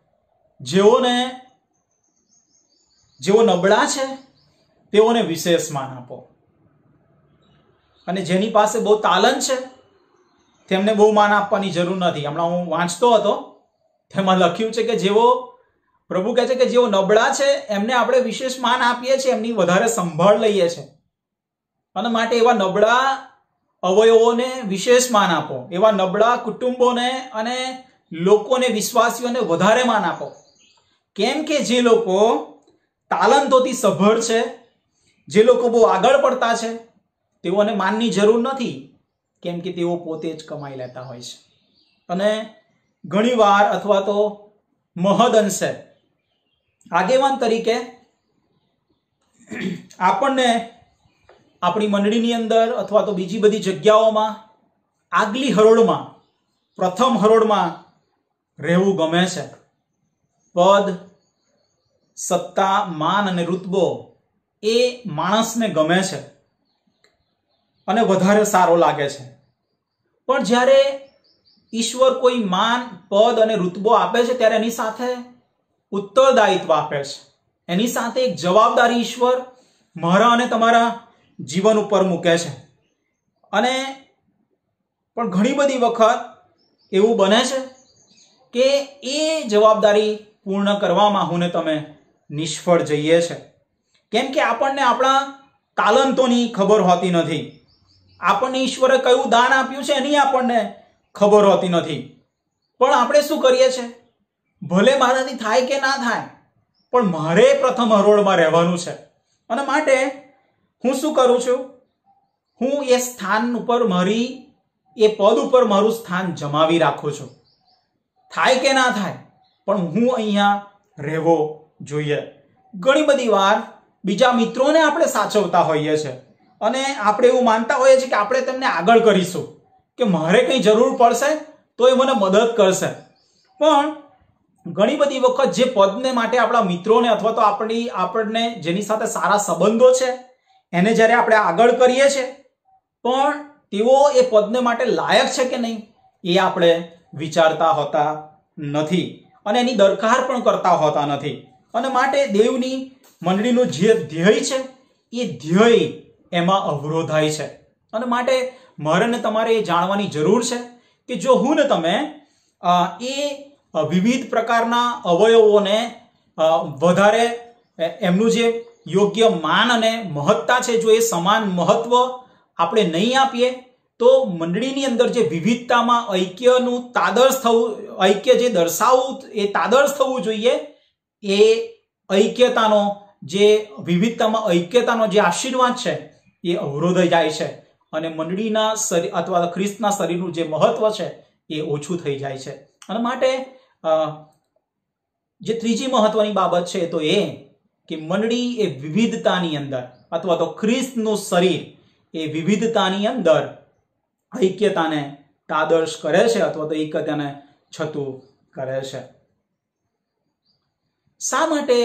જેઓ નબળા છે તેઓને વિશેષ માન આપો અને જેની પાસે બહુ તાલંત છે તેમને બહુ માન આપવાની જરૂર નથી. હમણાં હું વાંચતો હતો, તેમાં લખ્યું છે કે પ્રભુ કહે છે કે જેઓ નબળા છે એમને આપણે વિશેષ માન આપીએ છીએ, એમની વધારે સંભાળ લઈએ છીએ. અને માટે એવા નબળા અવયવોને વિશેષ માન આપો, એવા નબળા કુટુંબોને અને લોકોને, વિશ્વાસીઓને વધારે માન આપો. કેમ કે જે લોકો તાલંતોથી સભર છે, જે લોકો બહુ આગળ પડતા છે, તેઓને માનની જરૂર નથી, કેમ કે તેઓ પોતે જ કમાઈ લેતા હોય છે. અને ઘણીવાર અથવા તો મહદ અંશે આગેવાન તરીકે આપણને આપણી મંડળીની અંદર અથવા તો બીજી બધી જગ્યાઓમાં આગલી હરોળમાં, પ્રથમ હરોળમાં રહેવું ગમે છે. પદ, સત્તા, માન અને રુતબો એ માણસને ગમે છે અને વધારે સારો લાગે છે. પણ જ્યારે ઈશ્વર કોઈ માન, પદ અને રુતબો આપે છે ત્યારે એની સાથે ઉત્તરદાયિત્વ આપે છે. એની સાથે એક જવાબદારી ઈશ્વર મારા અને તમારા જીવન ઉપર મૂકે છે. અને પણ ઘણી બધી વખત એવું બને છે કે એ જવાબદારી પૂર્ણ કરવામાં હું ને તમે નિષ્ફળ જઈએ છે. કેમ કે આપણને આપણા તાલંતોની ખબર હોતી નથી. આપણને ઈશ્વરે કયું દાન આપ્યું છે એની આપણને ખબર હોતી નથી. પણ આપણે શું કરીએ છીએ, ભલે મારાથી થાય કે ના થાય, પણ મારે પ્રથમ હરોળમાં રહેવાનું છે. અને માટે હું શું કરું છું, હું એ સ્થાન ઉપર એ પદ ઉપર મારું સ્થાન જમાવી રાખું છું. થાય કે ના થાય, પણ હું અહીંયા રહેવો જોઈએ. ઘણી બધી વાર બીજા મિત્રોને આપણે સાચવતા હોઈએ છીએ અને આપણે એવું માનતા હોઈએ છીએ કે આપણે તેમને આગળ કરીશું, કે મારે કંઈ જરૂર પડશે તો એ મને મદદ કરશે. પણ ઘણી બધી વખત જે પદને માટે આપણા મિત્રોને અથવા તો આપણને જેની સાથે સારા સંબંધો છે એને જ્યારે આપણે આગળ કરીએ છીએ, પણ તેઓ એ પદને માટે લાયક છે કે નહીં એ આપણે વિચારતા હોતા નથી અને એની દરકાર પણ કરતા હોતા નથી. અને માટે દેવની મંડળીનું જે ધ્યેય છે એ ધ્યેય એમાં અવરોધાય છે. અને માટે મારે ને તમારે એ જાણવાની જરૂર છે કે જો હું ને તમે એ વિવિધ પ્રકારના અવયવોને વધારે એમનું જે યોગ્ય માન અને મહત્તા છે, જો એ સમાન મહત્વ આપણે નહીં આપીએ તો મંડળીની અંદર જે વિવિધતામાં ઐક્યનું તાદર્શ થવું, ઐક્ય જે દર્શાવવું એ તાદર્શ થવું જોઈએ, એ ઐક્યતાનો જે વિવિધતામાં ઐક્યતાનો જે આશીર્વાદ છે એ અવરોધાઈ જાય છે અને મંડળીના શરીર અથવા ખ્રિસ્તના શરીરનું જે મહત્વ છે એ ઓછું થઈ જાય છે. અને માટે જે ત્રીજી મહત્વની બાબત છે તો એ કે મંડળી એ વિવિધતાની અંદર અથવા તો ખ્રિસ્તનું શરીર એ વિવિધતાની અંદર ઐક્યતાને તાદર્શ કરે છે અથવા તો ઐક્યતાને છતું કરે છે. શા માટે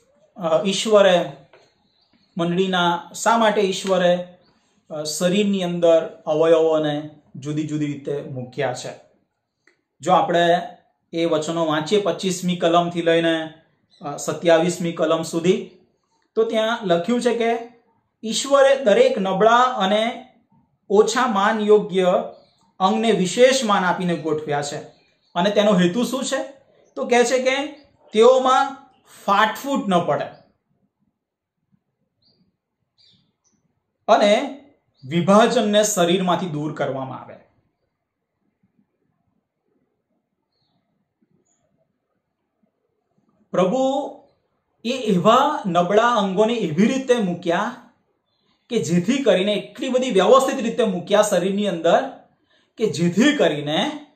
ઈશ્વરે શરીરની અંદર અવયવોને જુદી જુદી રીતે મૂક્યા છે? જો આપણે એ વચનો વાંચીએ 25મી કલમથી લઈને 27મી કલમ સુધી, તો ત્યાં લખ્યું છે કે ઈશ્વરે દરેક નબળા અને ઓછા માન યોગ્ય અંગને વિશેષ માન આપીને ગોઠવ્યા છે. અને તેનો હેતુ શું છે? તો કહે છે કે તેઓમાં ફાટફૂટ ન પડે અને વિભાજનને શરીરમાંથી દૂર કરવામાં આવે. પ્રભુ એ એવા નબળા અંગોને એવી રીતે મૂક્યા કે જેથી કરીને, એટલી બધી વ્યવસ્થિત રીતે મૂક્યા શરીરની અંદર કે જેથી કરીને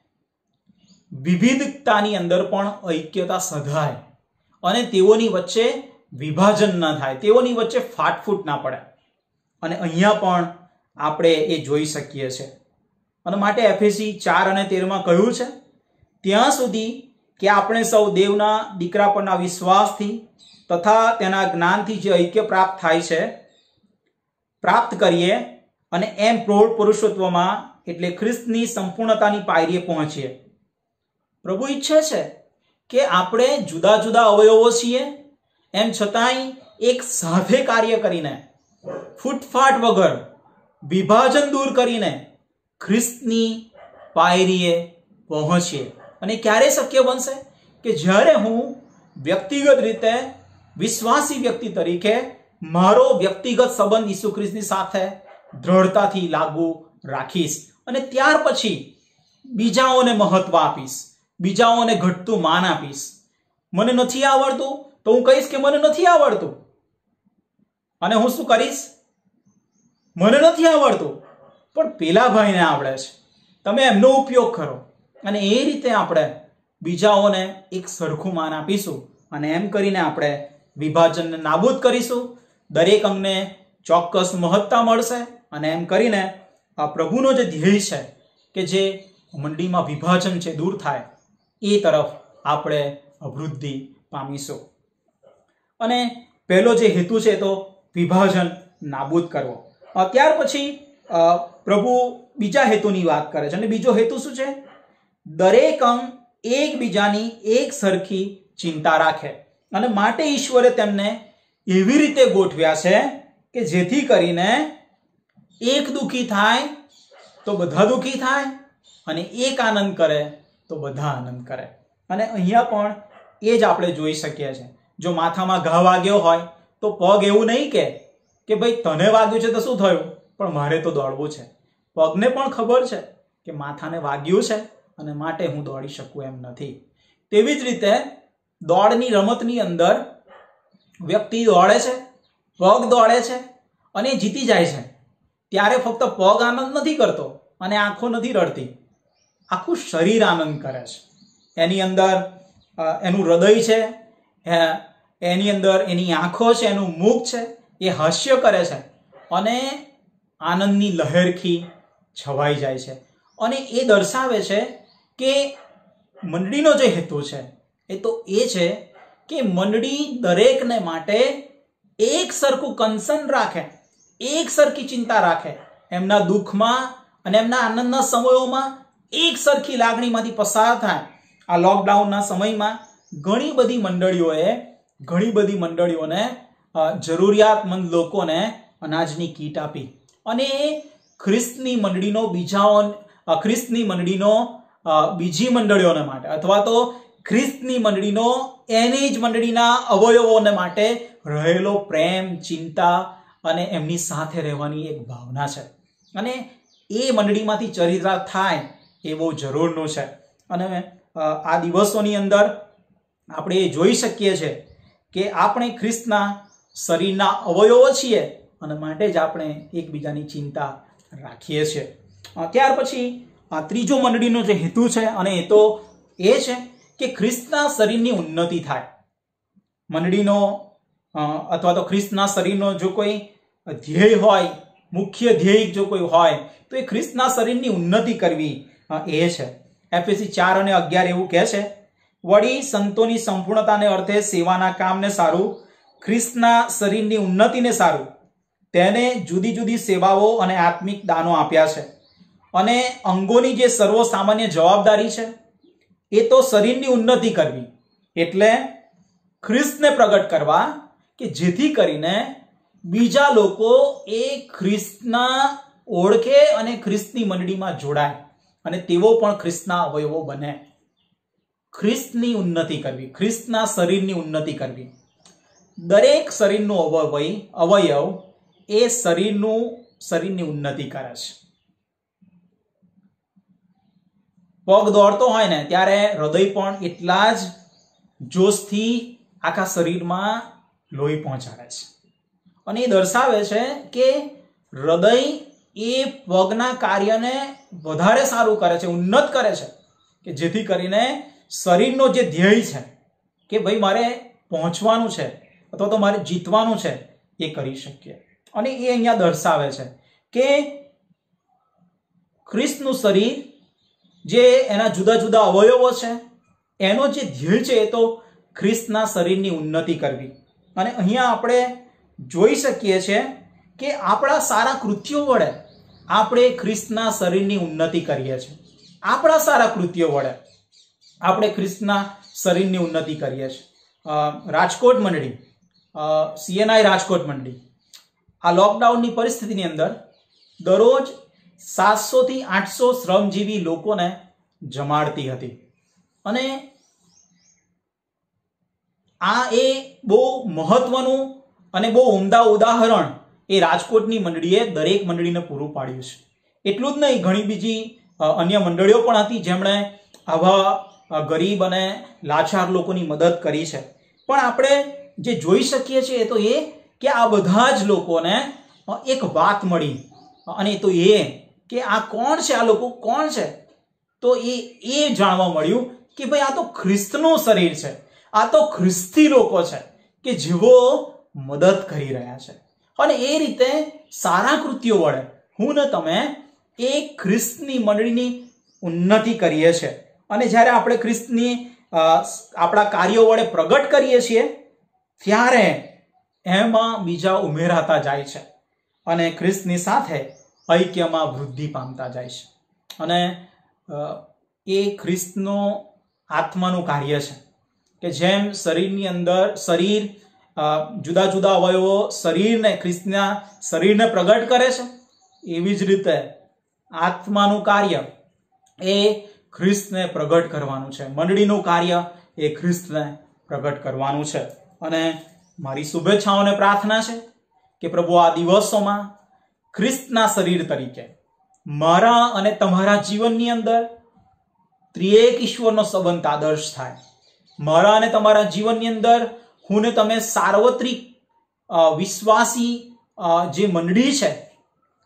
વિવિધતાની અંદર પણ ઐક્યતા સધાય અને તેઓની વચ્ચે વિભાજન ન થાય, તેઓની વચ્ચે ફાટફૂટ ના પડે. અને અહીંયા પણ આપણે એ જોઈ શકીએ છીએ. અને માટે એફએસી 4 અને 13 કહ્યું છે, ત્યાં સુધી કે આપણે સૌ દેવના દીકરા પરના વિશ્વાસથી તથા તેના જ્ઞાનથી જે ઐક્ય પ્રાપ્ત કરીએ અને એમ પ્રૌઢ પુરુષત્વમાં એટલે ખ્રિસ્તની સંપૂર્ણતાની પાયરીએ પહોંચીએ. પ્રભુ ઈચ્છે છે કે આપણે જુદા જુદા અવયવો છીએ, એમ છતાંય એક સાથે કાર્ય કરીને, ફૂટફાટ વગર, વિભાજન દૂર કરીને ખ્રિસ્તની પાયરીએ પહોંચીએ. અને ક્યારે શક્ય બનશે? કે જ્યારે હું વ્યક્તિગત રીતે વિશ્વાસી વ્યક્તિ તરીકે મારો વ્યક્તિગત સંબંધ ઈસુ ખ્રિસ્તની સાથે દ્રઢતાથી લાગુ રાખીશ અને ત્યાર પછી બીજાઓને મહત્વ આપીશ, બીજાઓને ઘટતું માન આપીશ. મને નથી આવડતું તો હું કહીશ કે મને નથી આવડતું, અને હું શું કરીશ? મને નથી આવડતું પણ પેલા ભાઈને આવડે છે, તમે એમનો ઉપયોગ કરો. અને એ રીતે આપણે બીજાઓને એક સરખું માન આપીશું અને એમ કરીને આપણે વિભાજનને નાબૂદ કરીશું. દરેક અંગને ચોક્કસ મહત્તા મળશે અને એમ કરીને આ પ્રભુનો જે ધ્યેય છે કે જે મંડળીમાં વિભાજન છે દૂર થાય, એ તરફ આપણે અભિવૃદ્ધિ પામીશું. અને પહેલો જે હેતુ છે તો વિભાજન નાબૂદ કરવો. ત્યાર પછી પ્રભુ બીજા હેતુની વાત કરે છે. અને બીજો હેતુ શું છે? દરેક અંગ એકબીજાની એક સરખી ચિંતા રાખે. અને માટે ઈશ્વરે તેમને એવી રીતે ગોઠવ્યા છે કે જેથી કરીને એક દુઃખી થાય તો બધા દુઃખી થાય અને એક આનંદ કરે તો બધા આનંદ કરે. અને અહીંયા પણ એ જ આપણે જોઈ શકીએ છીએ. જો માથામાં ઘા વાગ્યો હોય તો પગ એવું નહીં કે ભાઈ તને વાગ્યું છે તો શું થયું, પણ મારે તો દોડવું છે. પગને પણ ખબર છે કે માથાને વાગ્યું છે અને માટે હું દોડી શકું એમ નથી. તેવી જ રીતે દોડની રમતની અંદર વ્યક્તિ દોડે છે, પગ દોડે છે અને જીતી જાય છે, ત્યારે ફક્ત પગ આનંદ નથી કરતો અને આંખો નથી રડતી, આખું શરીર આનંદ કરે છે. એની અંદર એનું હૃદય છે, એની અંદર એની આંખો છે, એનું મુખ છે, એ હાસ્ય કરે છે અને આનંદની લહેરથી છવાઈ જાય છે. અને એ દર્શાવે છે કે મંડળીનો જે હેતુ છે એ તો એ છે કે મંડળી દરેકને માટે એક સરખું કન્સર્ન રાખે, એક સરખી ચિંતા રાખે, એમના દુઃખમાં અને એમના આનંદના સમયોમાં એક સરખી લાગણીમાંથી પસાર થાય. આ લોકડાઉનના સમયમાં ઘણી બધી મંડળીઓને જરૂરિયાતમંદ લોકોને અનાજની કીટ આપી અને ખ્રિસ્તની મંડળીનો બીજી મંડળીઓને માટે અથવા તો ખ્રિસ્તની મંડળીનો એની જ મંડળીના અવયવોને માટે રહેલો પ્રેમ, ચિંતા અને એમની સાથે રહેવાની એક ભાવના છે. અને એ મંડળીમાંથી ચરિતાર્થ થાય એ બહુ જરૂરનું છે. અને આ દિવસોની અંદર આપણે એ જોઈ શકીએ છીએ કે આપણે ખ્રિસ્તના શરીરના અવયવો છીએ અને માટે જ આપણે એકબીજાની ચિંતા રાખીએ છીએ. ત્યાર પછી ત્રીજો મંડળીનો જે હેતુ છે અને એ તો એ છે કે ખ્રિસ્તના શરીરની ઉન્નતિ થાય. મંડળીનો અથવા તો ખ્રિસ્તના શરીરનો જો કોઈ ધ્યેય હોય, મુખ્ય ધ્યેય જો કોઈ હોય તો એ ખ્રિસ્તના શરીરની ઉન્નતિ કરવી એ છે. એફએસી 4:11 એવું કહે છે, વળી સંતોની સંપૂર્ણતાને અર્થે સેવાના કામને સારું, ખ્રિસ્તના શરીરની ઉન્નતિને સારું, તેને જુદી જુદી સેવાઓ અને આત્મિક દાનો આપ્યા છે. અને અંગોની જે સર્વસામાન્ય જવાબદારી છે એ તો શરીરની ઉન્નતિ કરવી, એટલે ખ્રિસ્તને પ્રગટ કરવા કે જેથી કરીને બીજા લોકો એ ખ્રિસ્તના ઓળખે અને ખ્રિસ્તની મંડળીમાં જોડાય અને તેઓ પણ ખ્રિસ્તના અવયવો બને. ખ્રિસ્તની ઉન્નતિ કરવી, ખ્રિસ્તના શરીરની ઉન્નતિ કરવી. દરેક શરીરનું અવયવ એ શરીરની ઉન્નતિ કરે છે. પગ દોડતો હોય ને ત્યારે હૃદય પણ એટલા જ જોશથી આખા શરીરમાં લોહી પહોંચાડે છે. અને એ દર્શાવે છે કે હૃદય એ પગના કાર્યને વધારે સારું કરે છે, ઉન્નત કરે છે, કે જેથી કરીને શરીરનો જે ધ્યેય છે કે ભાઈ મારે પહોંચવાનું છે અથવા તો મારે જીતવાનું છે એ કરી શકીએ. અને એ અહીંયા દર્શાવે છે કે ખ્રિસ્તનું શરીર જે એના જુદા જુદા અવયવો છે એનો જે ધ્યેય છે એ તો ખ્રિસ્તના શરીરની ઉન્નતિ કરવી. અને અહીંયા આપણે જોઈ શકીએ છીએ કે આપણા સારા કૃત્યો વડે આપણે ખ્રિસ્તના શરીરની ઉન્નતિ કરીએ છીએ. આપણા સારા કૃત્યો વડે આપણે ખ્રિસ્તના શરીરની ઉન્નતિ કરીએ છીએ. રાજકોટ મંડળી, CNI રાજકોટ મંડળી આ લોકડાઉનની પરિસ્થિતિની અંદર દરરોજ 700 થી 800 શ્રમજીવી લોકોને જમાડતી હતી. અને આ એ બહુ મહત્વનું અને બહુ ઉમદા ઉદાહરણ એ રાજકોટની મંડળીએ દરેક મંડળીને પૂરું પાડ્યું છે. એટલું જ નહીં, ઘણી બીજી અન્ય મંડળીઓ પણ હતી જેમણે આવા ગરીબ અને લાચાર લોકોની મદદ કરી છે. પણ આપણે જે જોઈ શકીએ છીએ એ તો એ કે આ બધા જ લોકોને એક વાત મળી અને તો એ કે આ કોણ છે, આ લોકો કોણ છે, તો એ જાણવા મળ્યું કે ભાઈ આ તો ખ્રિસ્તનું શરીર છે, આ તો ખ્રિસ્તી લોકો છે કે જેઓ મદદ કરી રહ્યા છે. અને એ રીતે સારા કૃત્યો વડે હું ને તમે એ ખ્રિસ્તની મંડળીની ઉન્નતિ કરીએ છીએ. અને જ્યારે આપણે ખ્રિસ્તની આપણા કાર્યો વડે પ્રગટ કરીએ છીએ ત્યારે એમાં બીજા ઉમેરાતા જાય છે અને ખ્રિસ્તની સાથે ઐક્યમાં વૃદ્ધિ પામતા જાય છે. અને એ ખ્રિસ્તનો આત્માનું કાર્ય છે કે જેમ શરીરની અંદર શરીર જુદા જુદા અવયવો ખ્રિસ્તના શરીરને પ્રગટ કરે છે, એવી જ રીતે આત્માનું કાર્ય એ ખ્રિસ્તને પ્રગટ કરવાનું છે. મંડળીનું કાર્ય એ ખ્રિસ્તને પ્રગટ કરવાનું છે. અને મારી શુભેચ્છાઓને પ્રાર્થના છે કે પ્રભુ આ દિવસોમાં ખ્રિસ્તના શરીર તરીકે મારા અને તમારા જીવનની અંદર ત્રિએક ઈશ્વરનો સંબંધ આદર્શ થાય. મારા અને તમારા જીવનની અંદર હું ને તમે સાર્વત્રિક વિશ્વાસી જે મંડળી છે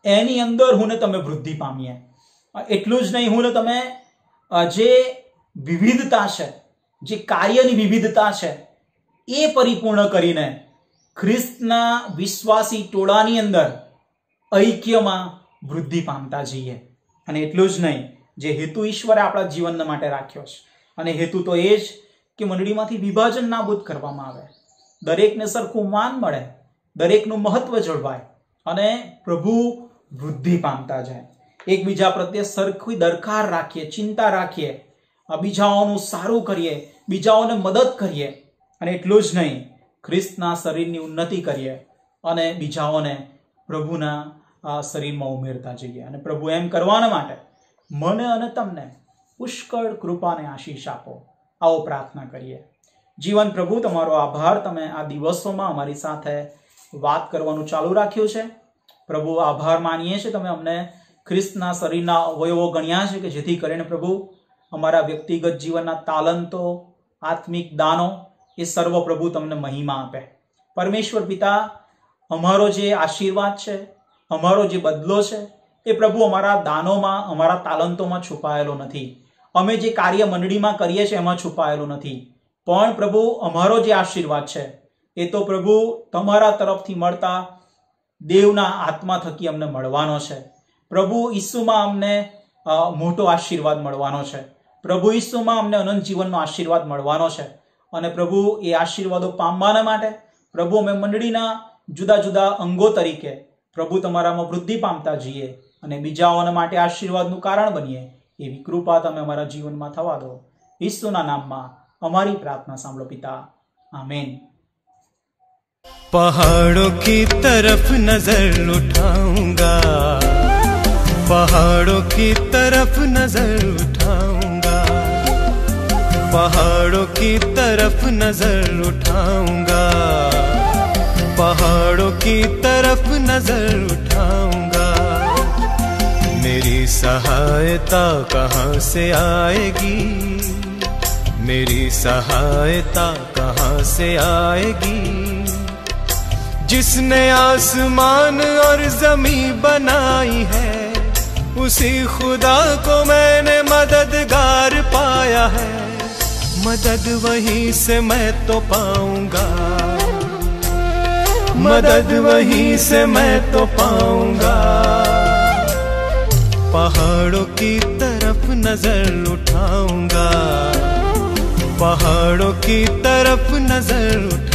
એની અંદર હું ને તમે વૃદ્ધિ પામીએ. એટલું જ નહીં, હું ને તમે જે વિવિધતા છે, જે કાર્યની વિવિધતા છે, એ પરિપૂર્ણ કરીને ખ્રિસ્તના વિશ્વાસી ટોળાની અંદર ઐક્યમાં વૃદ્ધિ પામતા જઈએ. અને એટલું જ નહીં, જે હેતુ ઈશ્વરે આપણા જીવન માટે રાખ્યો છે, અને હેતુ તો એ જ કે મંડળીમાંથી વિભાજન નાબૂદ કરવામાં આવે, દરેકને સરખું માન મળે, દરેકનું મહત્વ જળવાય અને પ્રભુ વૃદ્ધિ પામતા જાય. એકબીજા પ્રત્યે સરખી દરકાર રાખીએ, ચિંતા રાખીએ, બીજાઓનું સારું કરીએ, બીજાઓને મદદ કરીએ, અને એટલું જ નહીં, ખ્રિસ્તના શરીરની ઉન્નતિ કરીએ અને બીજાઓને પ્રભુના શરીરમાં ઉમેરતા જઈએ. અને પ્રભુ એમ કરવાના માટે મને અને તમને પુષ્કળ કૃપાને આશીષ આપો. આવો પ્રાર્થના કરીએ. જીવન પ્રભુ, તમારો આભાર, તમે આ દિવસોમાં અમારી સાથે વાત કરવાનું ચાલુ રાખ્યું છે. પ્રભુ, આભાર માનીએ છીએ, તમે અમને ખ્રિસ્તના શરીરના અવયવો ગણ્યા છે, કે જેથી કરીને પ્રભુ અમારા વ્યક્તિગત જીવનના તાલંતો, આત્મિક દાનો, એ સર્વ પ્રભુ તમને મહિમા આપે. પરમેશ્વર પિતા, અમારો જે આશીર્વાદ છે, અમારો જે બદલો છે, એ પ્રભુ અમારા દાનોમાં, અમારા તાલંતોમાં છુપાયેલો નથી. અમે જે કાર્ય મંડળીમાં કરીએ છીએ એમાં છુપાયેલો નથી. પણ પ્રભુ, અમારો જે આશીર્વાદ છે એ તો પ્રભુ તમારા તરફથી મળતા દેવના આત્મા થકી અમને મળવાનો છે. પ્રભુ ઈસુમાં અમને મોટો આશીર્વાદ મળવાનો છે. પ્રભુ ઈસુમાં અમને અનંત જીવનનો આશીર્વાદ મળવાનો છે. અને પ્રભુ, એ આશીર્વાદો પામવાના માટે પ્રભુ અમે મંડળીના જુદા જુદા અંગો તરીકે પ્રભુ તમારામાં વૃદ્ધિ પામતા જઈએ અને બીજાઓના માટે આશીર્વાદનું કારણ બનીએ. એવી કૃપા તમે અમારા જીવનમાં થવા દો. ઈસુના નામમાં અમારી પ્રાર્થના સાંભળો પિતા. આમીન. पहाड़ों की तरफ नजर उठाऊंगा, पहाड़ों की तरफ नजर उठाऊंगा, पहाड़ों की तरफ नजर उठाऊंगा, पहाड़ों की तरफ नजर उठाऊंगा. मेरी सहायता कहाँ से आएगी, मेरी सहायता कहाँ से आएगी. जिसने आसमान और जमीन बनाई है, उसी खुदा को मैंने मददगार पाया है. मदद वहीं से मैं तो पाऊंगा, मदद वहीं से मैं तो पाऊंगा. पहाड़ों की तरफ नजर उठाऊंगा, पहाड़ों की तरफ नजर उठाऊंगा.